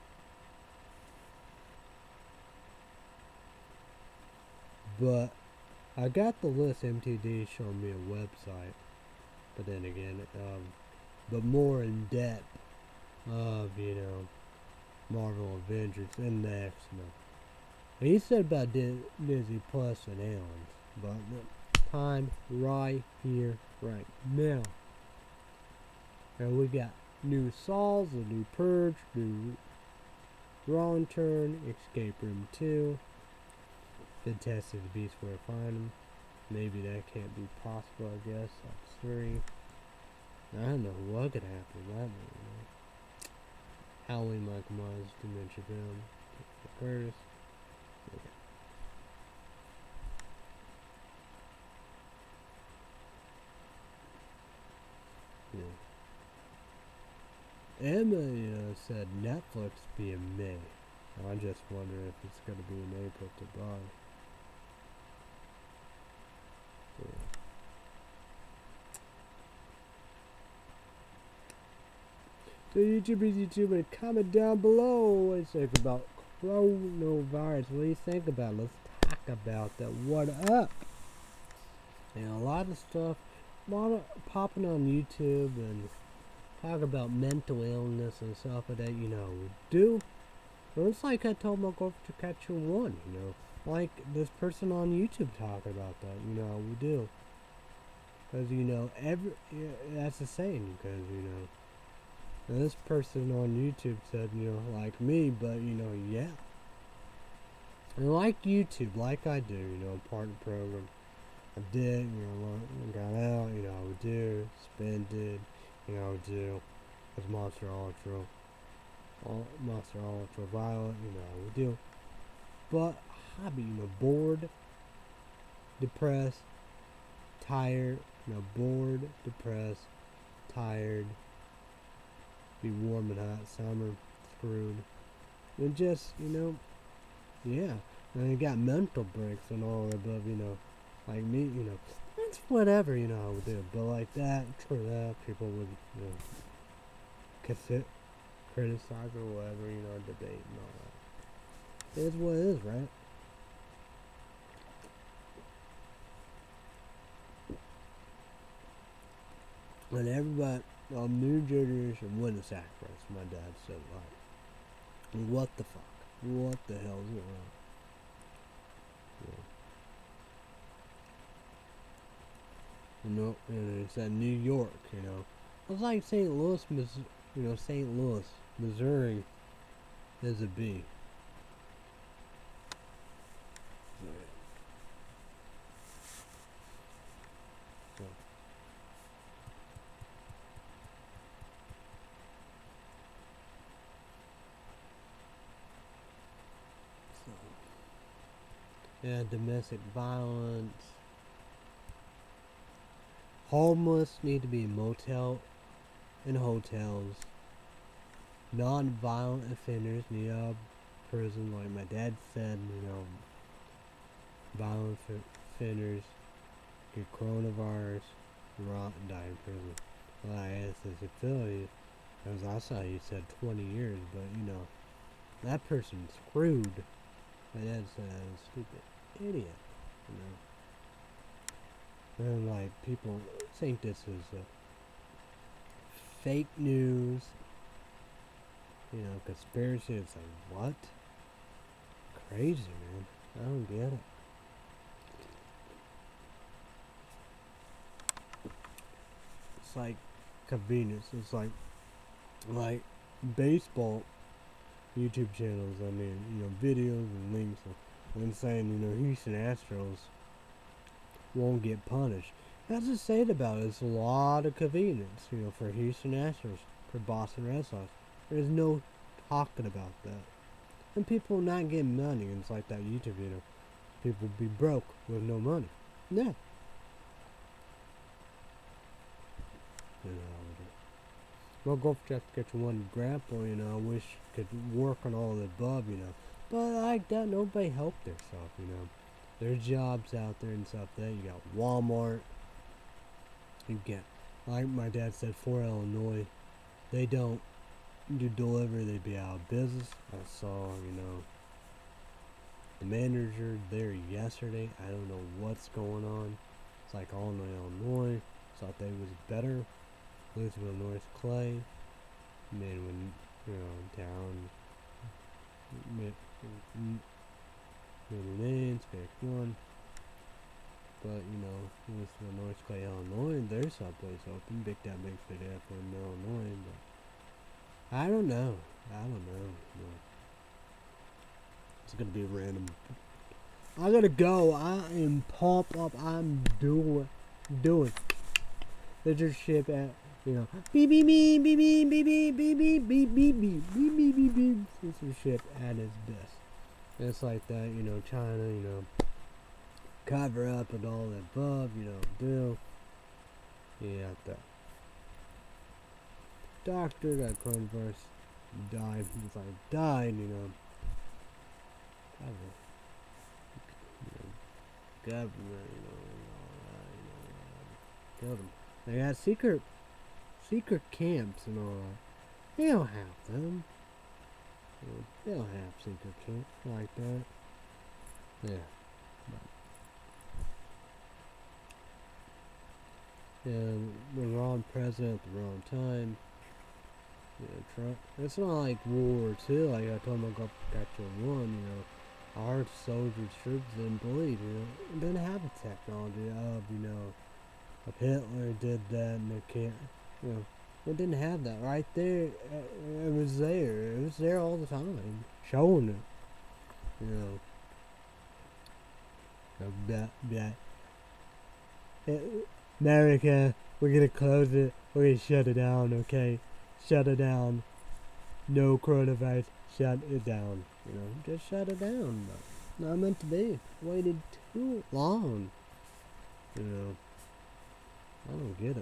But I got the list. M T D showing me a website, but then again, um, but more in depth of, you know, Marvel Avengers and the X-Men. He said about Di Disney Plus and Aliens, but the time right here, right now. And we got new Saws, a new Purge, new Wrong Turn, Escape Room two, Fantastic Beasts Where to Find Them. Maybe that can't be possible, I guess. That's three. I don't know what could happen with that movie. Howling Michael Myers, Dementia Film, Curtis. Yeah. Yeah. Emma uh, said Netflix be in May. I just wonder if it's going to be in April to buy. Yeah. So YouTubers, YouTuber, comment down below what you think about coronavirus. What do you think about it? Let's talk about that. What up? And a lot of stuff, a lot of popping on YouTube and talk about mental illness and stuff like that. You know, do. Well, it's like I told my girlfriend to catch one. You know, like this person on YouTube talking about that. You know, we do. Because you know, every yeah, that's the saying. Because you know. Now this person on YouTube said, you know, like me, but, you know, yeah. And like YouTube, like I do, you know, part of the program. I did, you know, got out, you know, I would do, spended, you know, I would do, as Monster Ultra, all, Monster Ultra Violet, you know, I would do. But, hobby, you know, bored, depressed, tired, you know, bored, depressed, tired, be warm and hot, summer, screwed, and just, you know, yeah, and you got mental breaks and all above, you know, like me, you know, it's whatever, you know, I would do, but like that, for that, people would, you know, consider, criticize or whatever, you know, debate and all that. It is what it is, right? And everybody, um, new generation wouldn't sacrifice, my dad said, like, what the fuck? What the hell's going on? Yeah. You know, and it's at New York, you know. It's like Saint Louis, Missouri, you know, Saint Louis, Missouri is a B. Yeah. So. So. Yeah, domestic violence. Homeless need to be in motel and hotels. Non-violent offenders need out of prison, like my dad said, you know. Violent offenders get coronavirus, rot, and die in prison. Well, I asked this affiliate, because I saw he said twenty years, but you know, that person's screwed. My dad said I was a stupid idiot, you know. And like, people think this is uh, fake news, you know, conspiracy. It's like, what? Crazy, man. I don't get it. It's like convenience. It's like like baseball YouTube channels. I mean, you know, videos and links. And saying, you know, Houston Astros won't get punished. That's just say it about it. It's a lot of convenience, you know, for Houston Astros, for Boston Red Sox. There's no talking about that. And people not getting money, and it's like that YouTube video. People be broke with no money. Yeah. You know, my golf just gets one grandpa, you know, I wish could work on all the above, you know. But like that, nobody helped themselves, you know. There's jobs out there and stuff there. You got Walmart. You get, like my dad said, for Illinois, they don't do delivery, they'd be out of business. I saw, you know, the manager there yesterday. I don't know what's going on. It's like all in Illinois. Thought they was better. Louisville, North Clay. And then when, you know, down mid, middle names, pick one. But, you know, Louisville, North Clay, Illinois, there's someplace open. Big Down, Big Fit Airport in Illinois. But I don't know. I don't know. No. It's gonna be random. I gotta go. I am pumped up. I'm doing, doing. Leadership at, you know, beep beep beep beep beep beep beep beep beep beep beep beep beep beep beep beep. Censorship at its best. It's like that, you know, China, you know, cover up and all that above, you know, Bill. Yeah, that. Doctor got coronavirus, died. He's like died, you know. Cover. You know, government, you know, and all that, you know, killed him. They got secret, secret camps and all that. They don't have them. You know, they don't have secret camps like that. Yeah. But, and the wrong president at the wrong time. Yeah, Trump. It's not like World War Two. Like I told my got you one. You know, our soldiers, troops didn't believe. You know, it didn't have a technology of, you know, if Hitler did that and they can't, you know, it didn't have that right there. It was there. It was there all the time, showing it. You know, that that America, we're gonna close it. We're gonna shut it down. Okay, shut it down. No coronavirus. Shut it down. You know, just shut it down. But not meant to be. Waited too long. You know. I don't get it.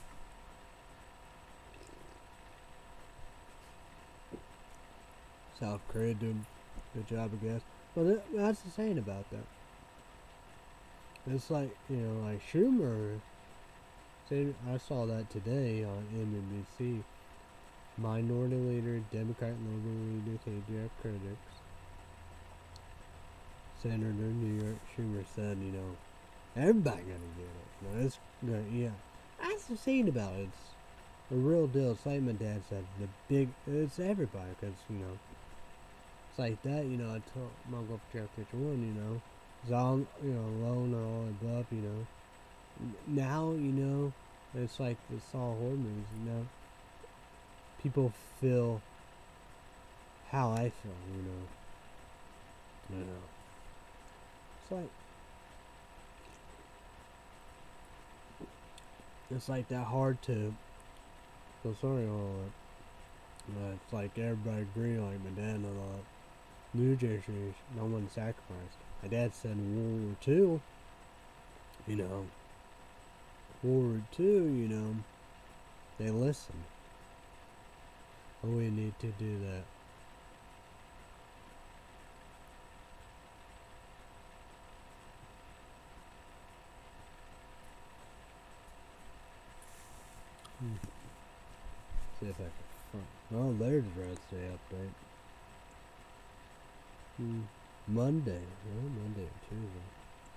South Korea doing a good job, I guess. Well, that, that's the saying about that. It's like, you know, like Schumer. I saw that today on M S N B C. Minority leader, Democrat local leader, K D R critics. Senator New York Schumer said, you know, everybody gonna get it. No, it's no, yeah. That's the scene about it. It's a real deal. It's like my dad said. The big. It's everybody, cause you know. It's like that. You know. I told my uncle for chapter one. You know. It's all, you know, alone or all above. You know. Now you know. It's like the Saw horror movies. You know. People feel how I feel. You know. You know. It's like. It's like that hard to feel sorry and all that. But it's like everybody agree, like my dad and all that. New generation, no one sacrificed. My dad said in World War Two, you know, World War Two, you know, they listened. And we need to do that. Hmm. See if I can find. Oh, there's Reds Day update. Hmm. Monday. Oh, Monday or Tuesday.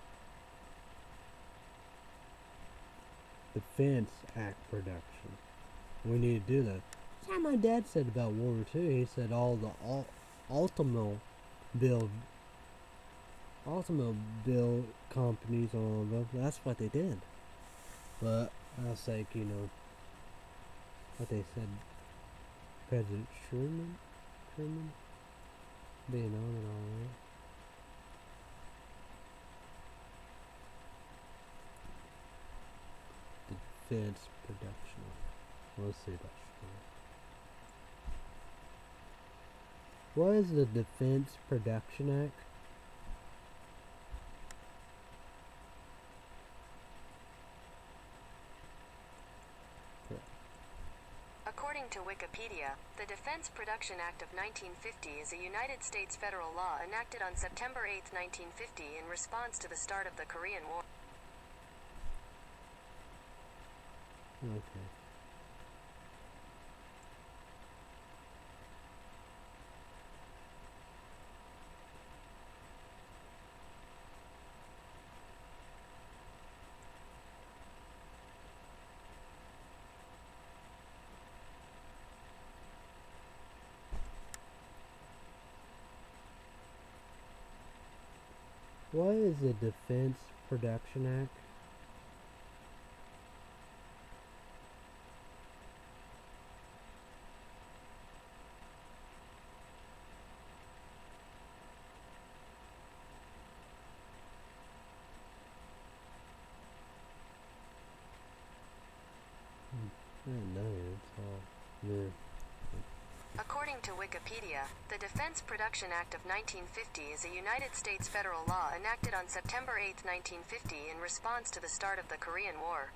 Defense Act production. We need to do that. That's how my dad said about World War Two. He said all the all automobile build automobile companies, all of them. That's what they did. But I was like, you know. What they said, President Truman, Truman, being on and all that. Defense Production Act. Let's see about that. What is the Defense Production Act? According to Wikipedia, the Defense Production Act of nineteen fifty is a United States federal law enacted on September eighth, nineteen fifty in response to the start of the Korean War. Okay. What is the Defense Production Act? I don't know, it's all, yeah. According to Wikipedia, the Defense Production Act of nineteen fifty is a United States federal law enacted on September eighth, nineteen fifty in response to the start of the Korean War.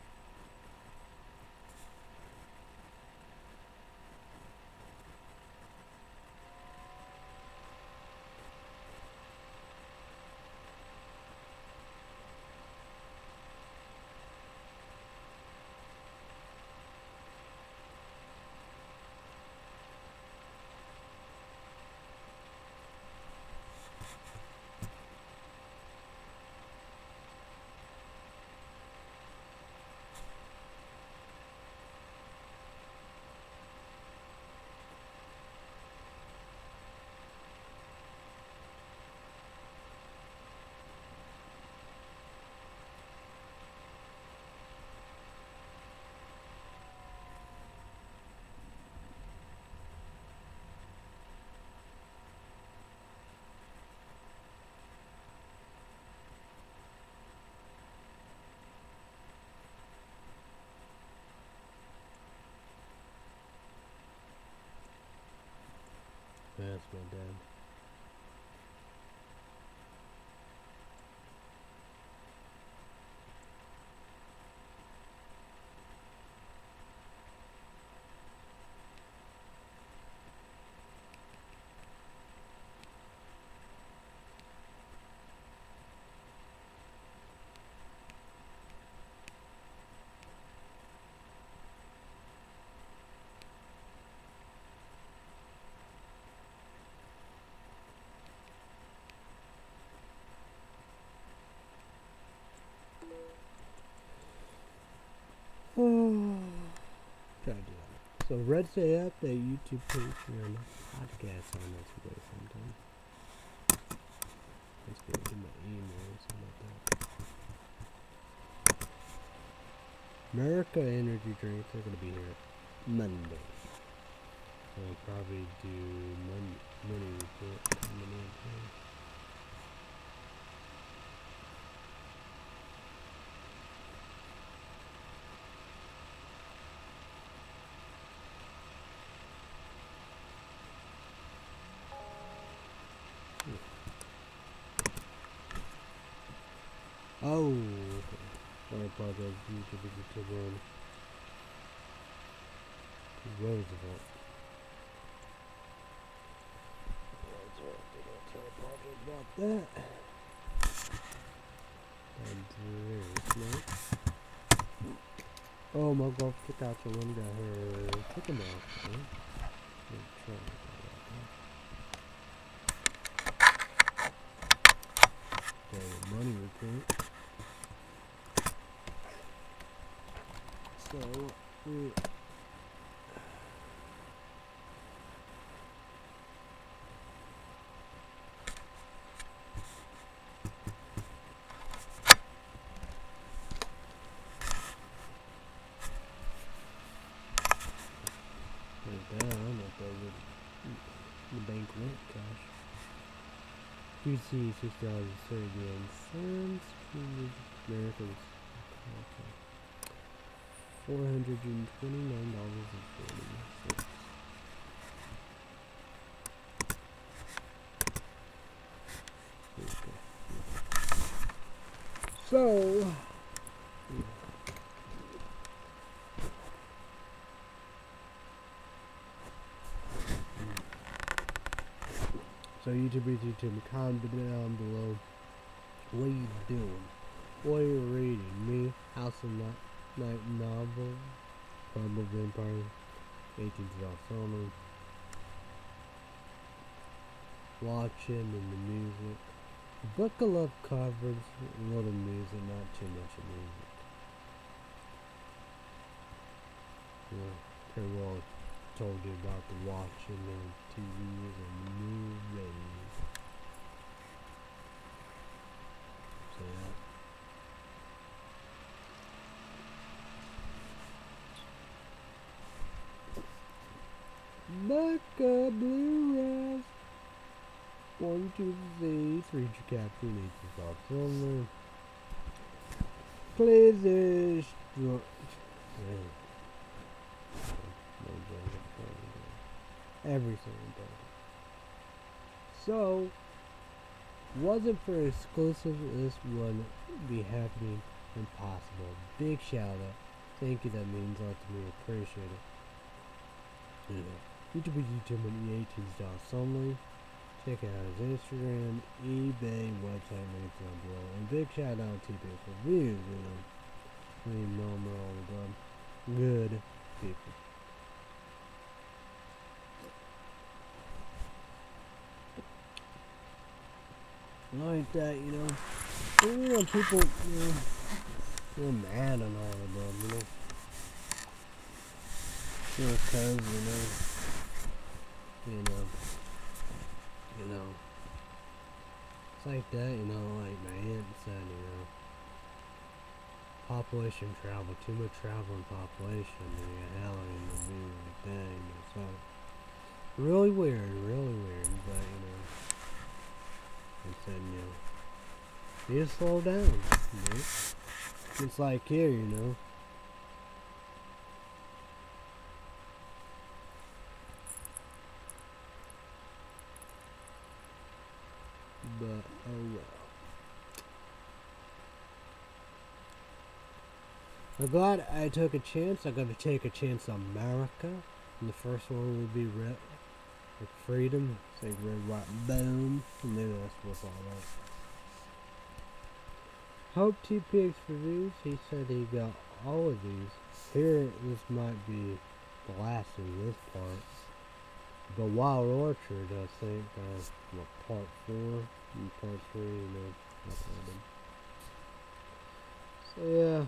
That's my dad. Try to do that. So Red State Update, YouTube page, and podcast on its way sometime. Let's get into my email or something like that. America Energy Drinks are going to be here Monday. So I'll probably do money, money report coming in here. Oh, okay. I apologize. YouTube is to run. Roosevelt. That's right. I did not tell a project about that. And very smart. Oh, my golf kicked out the window. Her kicking off. Huh? Try okay, money report. So, we went down. Oh gosh. Q C six dollars thirty-nine cents. Americans. Four hundred and twenty-nine dollars and forty cents. So, so YouTubers, YouTube, comment down below. What are you doing? What are you reading? Me, House of Night, Night Novel, Purple Vampire, eighteen Dollar Summer, watching and the music. A book of love covers a little music, not too much of music. Yeah, pretty well told you about the watching and T Vs and the movies. So yeah. Becca Blue Raz. One, two, three, three, captain, eight, to stop somewhere. Please, this. Everything. So, wasn't for exclusive, this wouldn't be happening. Impossible. Big shout out. Thank you, that means a lot to me. Appreciate it. Yeah. YouTube is YouTube and eighteen dollars only. Check out his Instagram, eBay, website, links down below. And big shout out to people for views, you know. We know them all the good people. Like that, you know. And, you know, people, you know, feel mad on all of them, you know. You know, cause, you know, you know, you know, it's like that, you know, like my aunt said, you know, population travel, too much traveling population, and you got hell in the view like that, you know, so, really weird, really weird, but, you know, I said, you know, you need to slow down, you know, it's like here, you know. But oh well. I'm glad I took a chance. I'm gonna take a chance on America. And the first one will be red, like freedom. Say red, white, boom. And maybe that's what's all right. Hope T P X reviews. He said he got all of these. Here, this might be the last in this part. The Wild Orchard, I think, uh, what, part four and part three, you know, so yeah.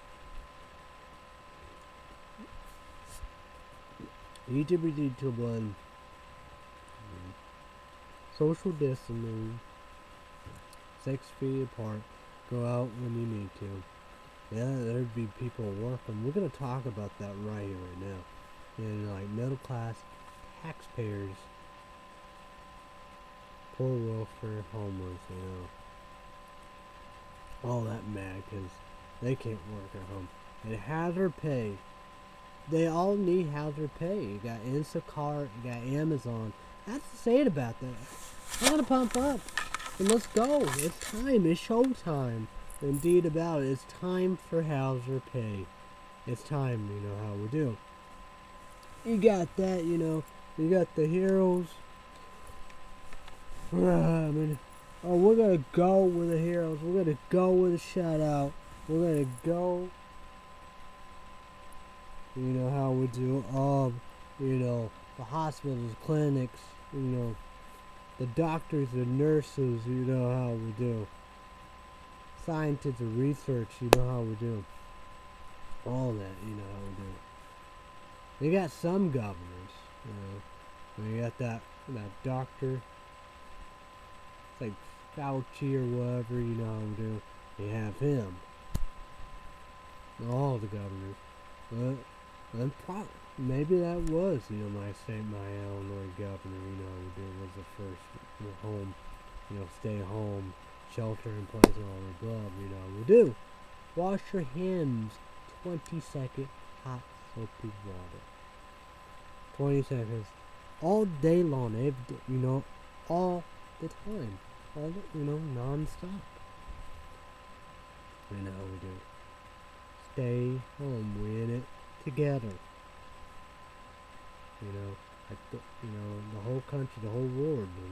YouTubers need to blend social distancing, six feet apart, go out when you need to. Yeah, there'd be people working. We're gonna talk about that right here, right now. And like middle class taxpayers, poor welfare, homeless, you know, all that mad because they can't work at home. And hazard pay, they all need hazard pay. You got Instacart, you got Amazon. That's to say it about that. I'm gonna pump up and let's go. It's time. It's show time. Indeed about it. It's time for hazard pay. It's time. You know how we do. You got that. You know. You got the heroes. Uh, I mean, oh, we're gonna go with the heroes. We're gonna go with a shout out. We're gonna go. You know how we do. Um, you know, the hospitals, clinics. You know, the doctors, the nurses. You know how we do. Scientists and research. You know how we do. All that. You know how we do. They got some governors. You know, you got that that doctor. Like Fauci or whatever, you know how we do. They have him. All the governors. But then pro maybe that was, you know, my state, my Illinois governor, you know, who did was the first, you know, home, you know, stay home, shelter in place and all the above, you know, we do. Wash your hands, twenty second hot soapy water. twenty seconds, all day long, every day, you know, all the time, all the, you know, non-stop. You know, we do. Stay home, we're in it together. You know, like the, you know, the whole country, the whole world, you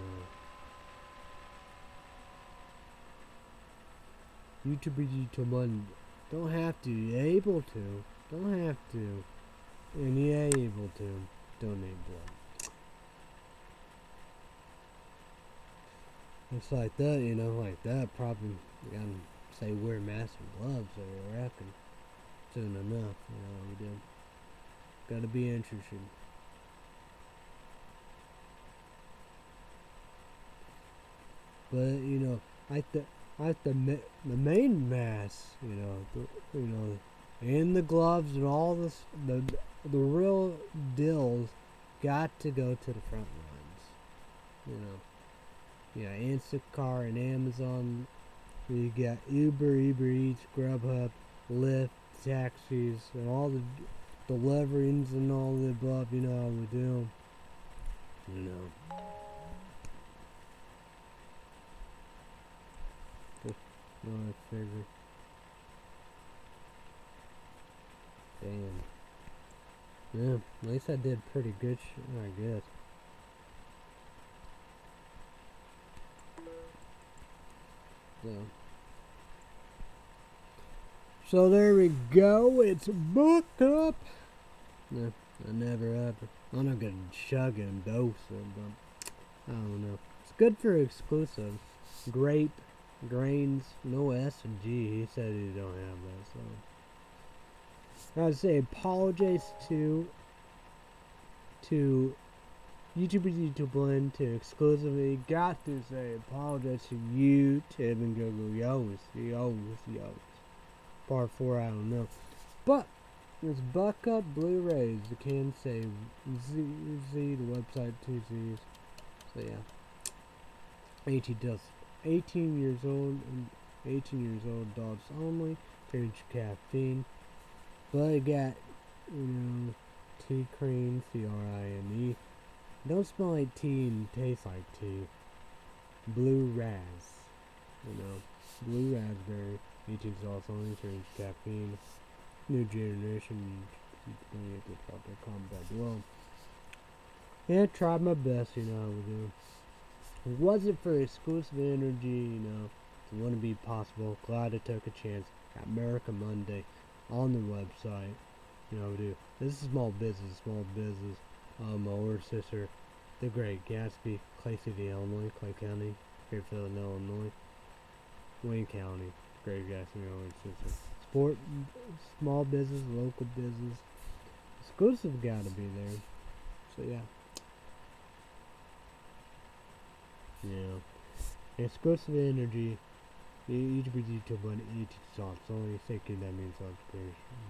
know. YouTube, YouTube, one, don't have to, you're able to, don't have to, and you're able to donate blood. It's like that, you know, like that, probably, you gotta say wear masks and gloves, I reckon, soon enough, you know, we do. Gotta be interested. But you know, I th I the ma the main mass, you know, the, you know, and the gloves and all this, the the real deals, got to go to the front lines. You know, yeah, Instacart and Amazon. You got Uber, Uber Eats, Grubhub, Lyft, taxis, and all the deliverings and all the above. You know how we do. You know. No, I figured. Damn. Yeah, at least I did pretty good sh I guess. So. So there we go, it's booked up. No, I never ever. I'm not gonna chug and dose it, but I don't know. It's good for exclusive. Grape. Grains, no S and G. He said he don't have that, so I'd say apologize to to YouTube YouTube Blend, to exclusively got to say apologize to you, Tim and Google Yo's, Yo's, Yo's. Part four, I don't know. But there's Buck Up Blu-rays. You can say Z, Z, the website, two Z's. So yeah. eighteen does eighteen years old and eighteen years old adults only. Purge caffeine. But I got, you know, tea cream, C R I N E. Don't smell like tea and taste like tea. Blue raz. You know, blue raspberry. eighteen adults only. Purge caffeine. New generation. Comment below. Yeah, tried my best, you know how we do. Was it for exclusive energy, you know, it wouldn't be possible. Glad I took a chance. Got America Monday on the website. You know, we do. This is small business, small business. Um, my older sister, the Great Gatsby, Clay City, Illinois, Clay County, Fairfield, Illinois, Wayne County, Great Gatsby, my older sister. Sport, small business, local business. Exclusive gotta be there. So yeah. Yeah. Exclusive energy. YouTube YouTube on eighty songs. Only thinking that means subscription.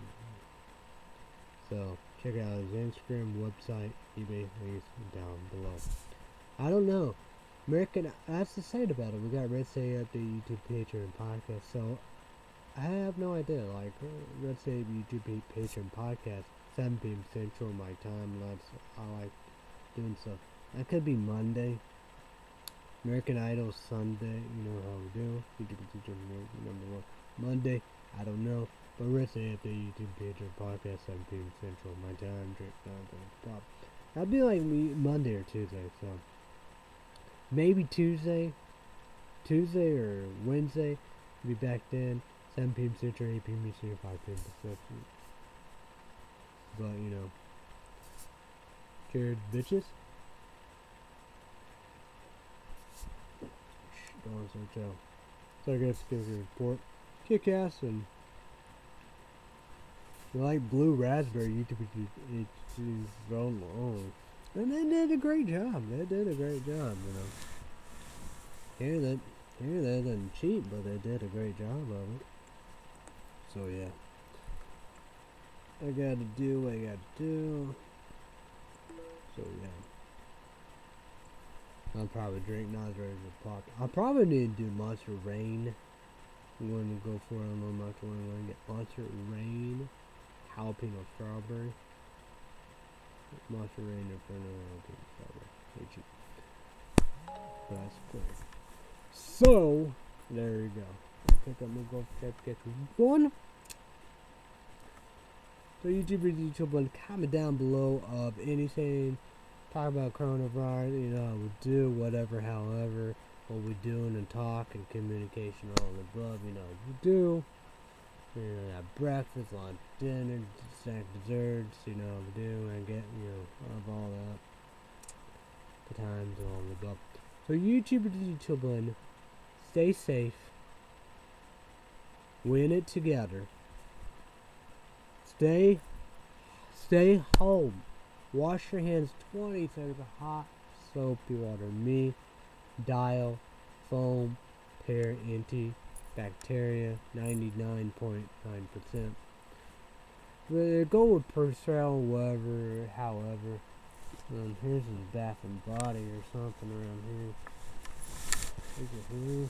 So check out his Instagram, website, eBay links down below. I don't know. American that's the site about it. We got Red State at the YouTube page and podcast. So I have no idea. Like Red State YouTube page and podcast, seven P M Central my time. That's I like doing stuff. That could be Monday. American Idol Sunday, you know how we do. YouTube teacher number one. Monday, I don't know. But rest of the YouTube page or podcast, seven P M Central, my time, drip, pop. That'd be like me Monday or Tuesday, so. Maybe Tuesday. Tuesday or Wednesday. Be back then. seven P M Central, eight P M Eastern, five P M Pacific. But, you know. Jared bitches. So I guess give a report. Kick ass and like blue raspberry YouTube it's so long. And they did a great job. They did a great job, you know. Here that here they didn't cheat, but they did a great job of it. So yeah. I gotta do what I gotta do. So yeah. I'll probably drink Monster Pop. I'll probably need to do Monster Rain. I'm going to go for it on the Monster Rain. I'm going to get Monster Rain, Jalapeno Strawberry. Monster Rain in front of Jalapeno Strawberry. Very cheap. But that's clear. So, there you go. I'll pick up my golf cap, catch one. So YouTubers, YouTube, comment down below of anything. Talk about coronavirus, you know, we do whatever, however, what we doing and talk and communication, all the above, you know, we do. You know, have breakfast, lunch, dinner, snack, desserts, you know, we do, and get, you know, of all that. The times and all the above. So YouTubers, YouTube, stay safe. Win it together. Stay, stay home. Wash your hands twenty seconds of hot soapy water. Me, dial, foam, pear, antibacteria, ninety-nine point nine percent. Go with Percel, whatever, however. Um, here's his Bath and Body or something around here. Look at here.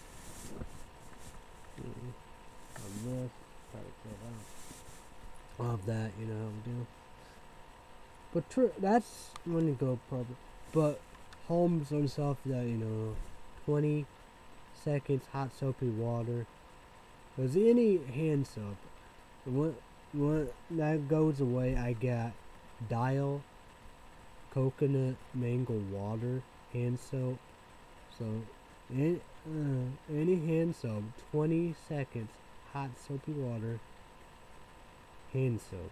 On this, try to fill out. Of that, you know how we do. But tr that's when you go public. But homes on stuff that, you know, twenty seconds hot soapy water. There's any hand soap. When, when that goes away, I got Dial coconut mango water hand soap. So any, uh, any hand soap, twenty seconds hot soapy water hand soap.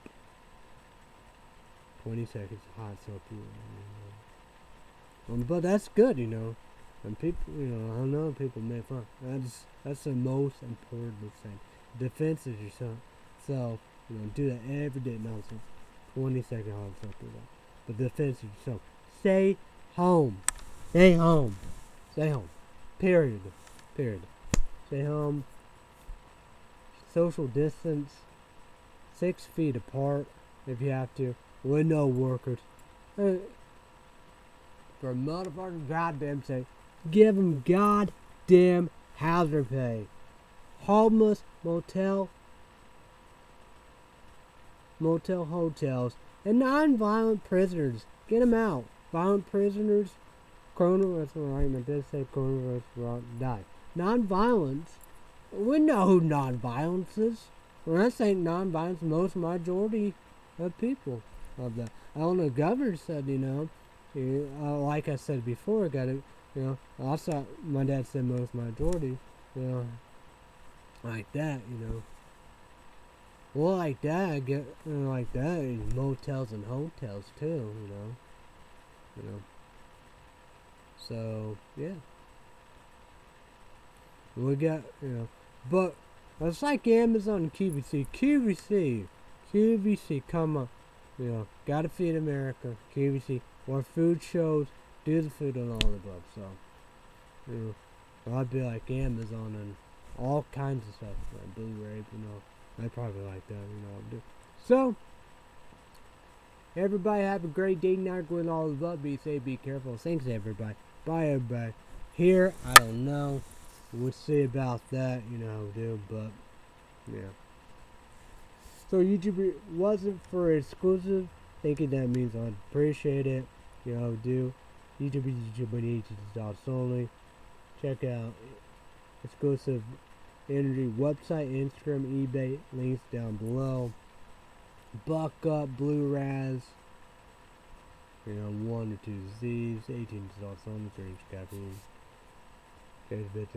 twenty seconds hot soapy water. Um, but that's good, you know. And people, you know, I know people make fun. That's that's the most important thing. Defense is yourself. So, you know, do that every day nonsense. twenty second hot soapy water. But defense is yourself. Stay home. Stay home. Stay home. Period. Period. Stay home. Social distance. Six feet apart if you have to. With no workers. Uh, for a motherfucking goddamn sake. Give them goddamn hazard pay. Homeless motel. Motel hotels. And non-violent prisoners. Get them out. Violent prisoners. Coronavirus, right? I did say coronavirus wrong. Die. Non-violence. We know who non-violence is. When I say non-violence, most majority of people of that. I don't know. Governor said, you know, you, uh, like I said before, got it. You know, also my dad said most majority. You know, like that. You know. Well, like that, I get you know, like that in motels and hotels too. You know. You know. So yeah. We got you know, but it's like Amazon and Q V C. Q V C, Q V C, come on. You know, gotta feed America. Q V C, more food shows, do the food and all the above. So, you know, I'd be like Amazon and all kinds of stuff, like Blu-ray. You know, I probably like that. You know, do. So, everybody have a great day. Night with all the above. Be safe, be careful. Thanks, everybody. Bye, everybody. Here, I don't know. We'll see about that. You know how we do, but yeah. So YouTube wasn't for exclusive. Thinking that means I'd appreciate it. You know, do YouTube YouTube YouTube only. Check out exclusive energy website, Instagram, eBay, links down below. Buck up, Blue Raz. You know, one or two Z's, eighteen dollars only, three inch caffeine. Okay, bitches.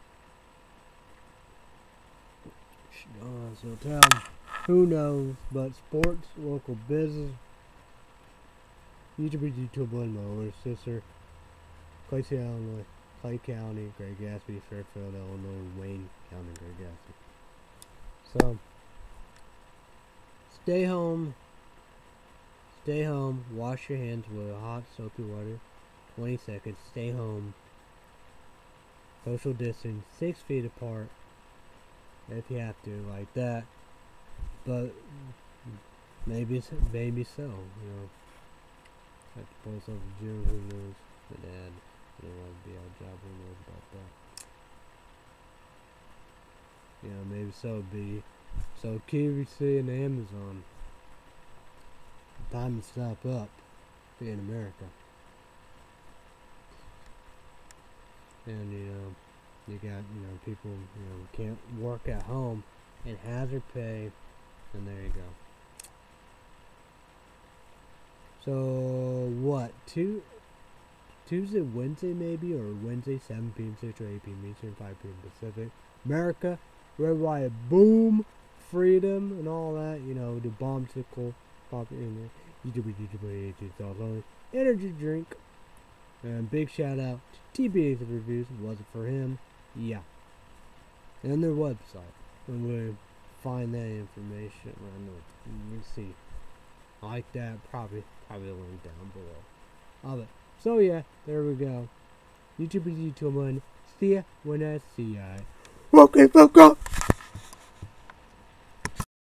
Uh, so tell who knows, but sports, local business, YouTuber, YouTube, and my older sister, Clay County, Clay County, Great Gatsby, Fairfield, Illinois, Wayne County, Great Gatsby. So, stay home, stay home, wash your hands with hot soapy water, twenty seconds, stay home, social distance, six feet apart, if you have to, like that. But Maybe, s- maybe so. You know, have to post off the gym. Who knows? My dad, you know, want to be our job. Who knows about that? You know, maybe so. Be so Q V C and Amazon. Time to step up in America. And you know, you got you know people you know can't work at home and hazard pay, and there you go. So what? Two, Tuesday, Wednesday maybe, or Wednesday, seven p m Central, eight p m Eastern, five p m Pacific. America, red, white, boom, freedom, and all that. You know, the bombsicle, pop in there. Energy drink. And big shout out to T B A's Reviews. If it wasn't for him, yeah. And their website. And we find that information. I know you see. Like that, probably probably a link down below of it. So yeah, there we go. YouTube is YouTube one. See ya when I see ya. Okay, fuck up.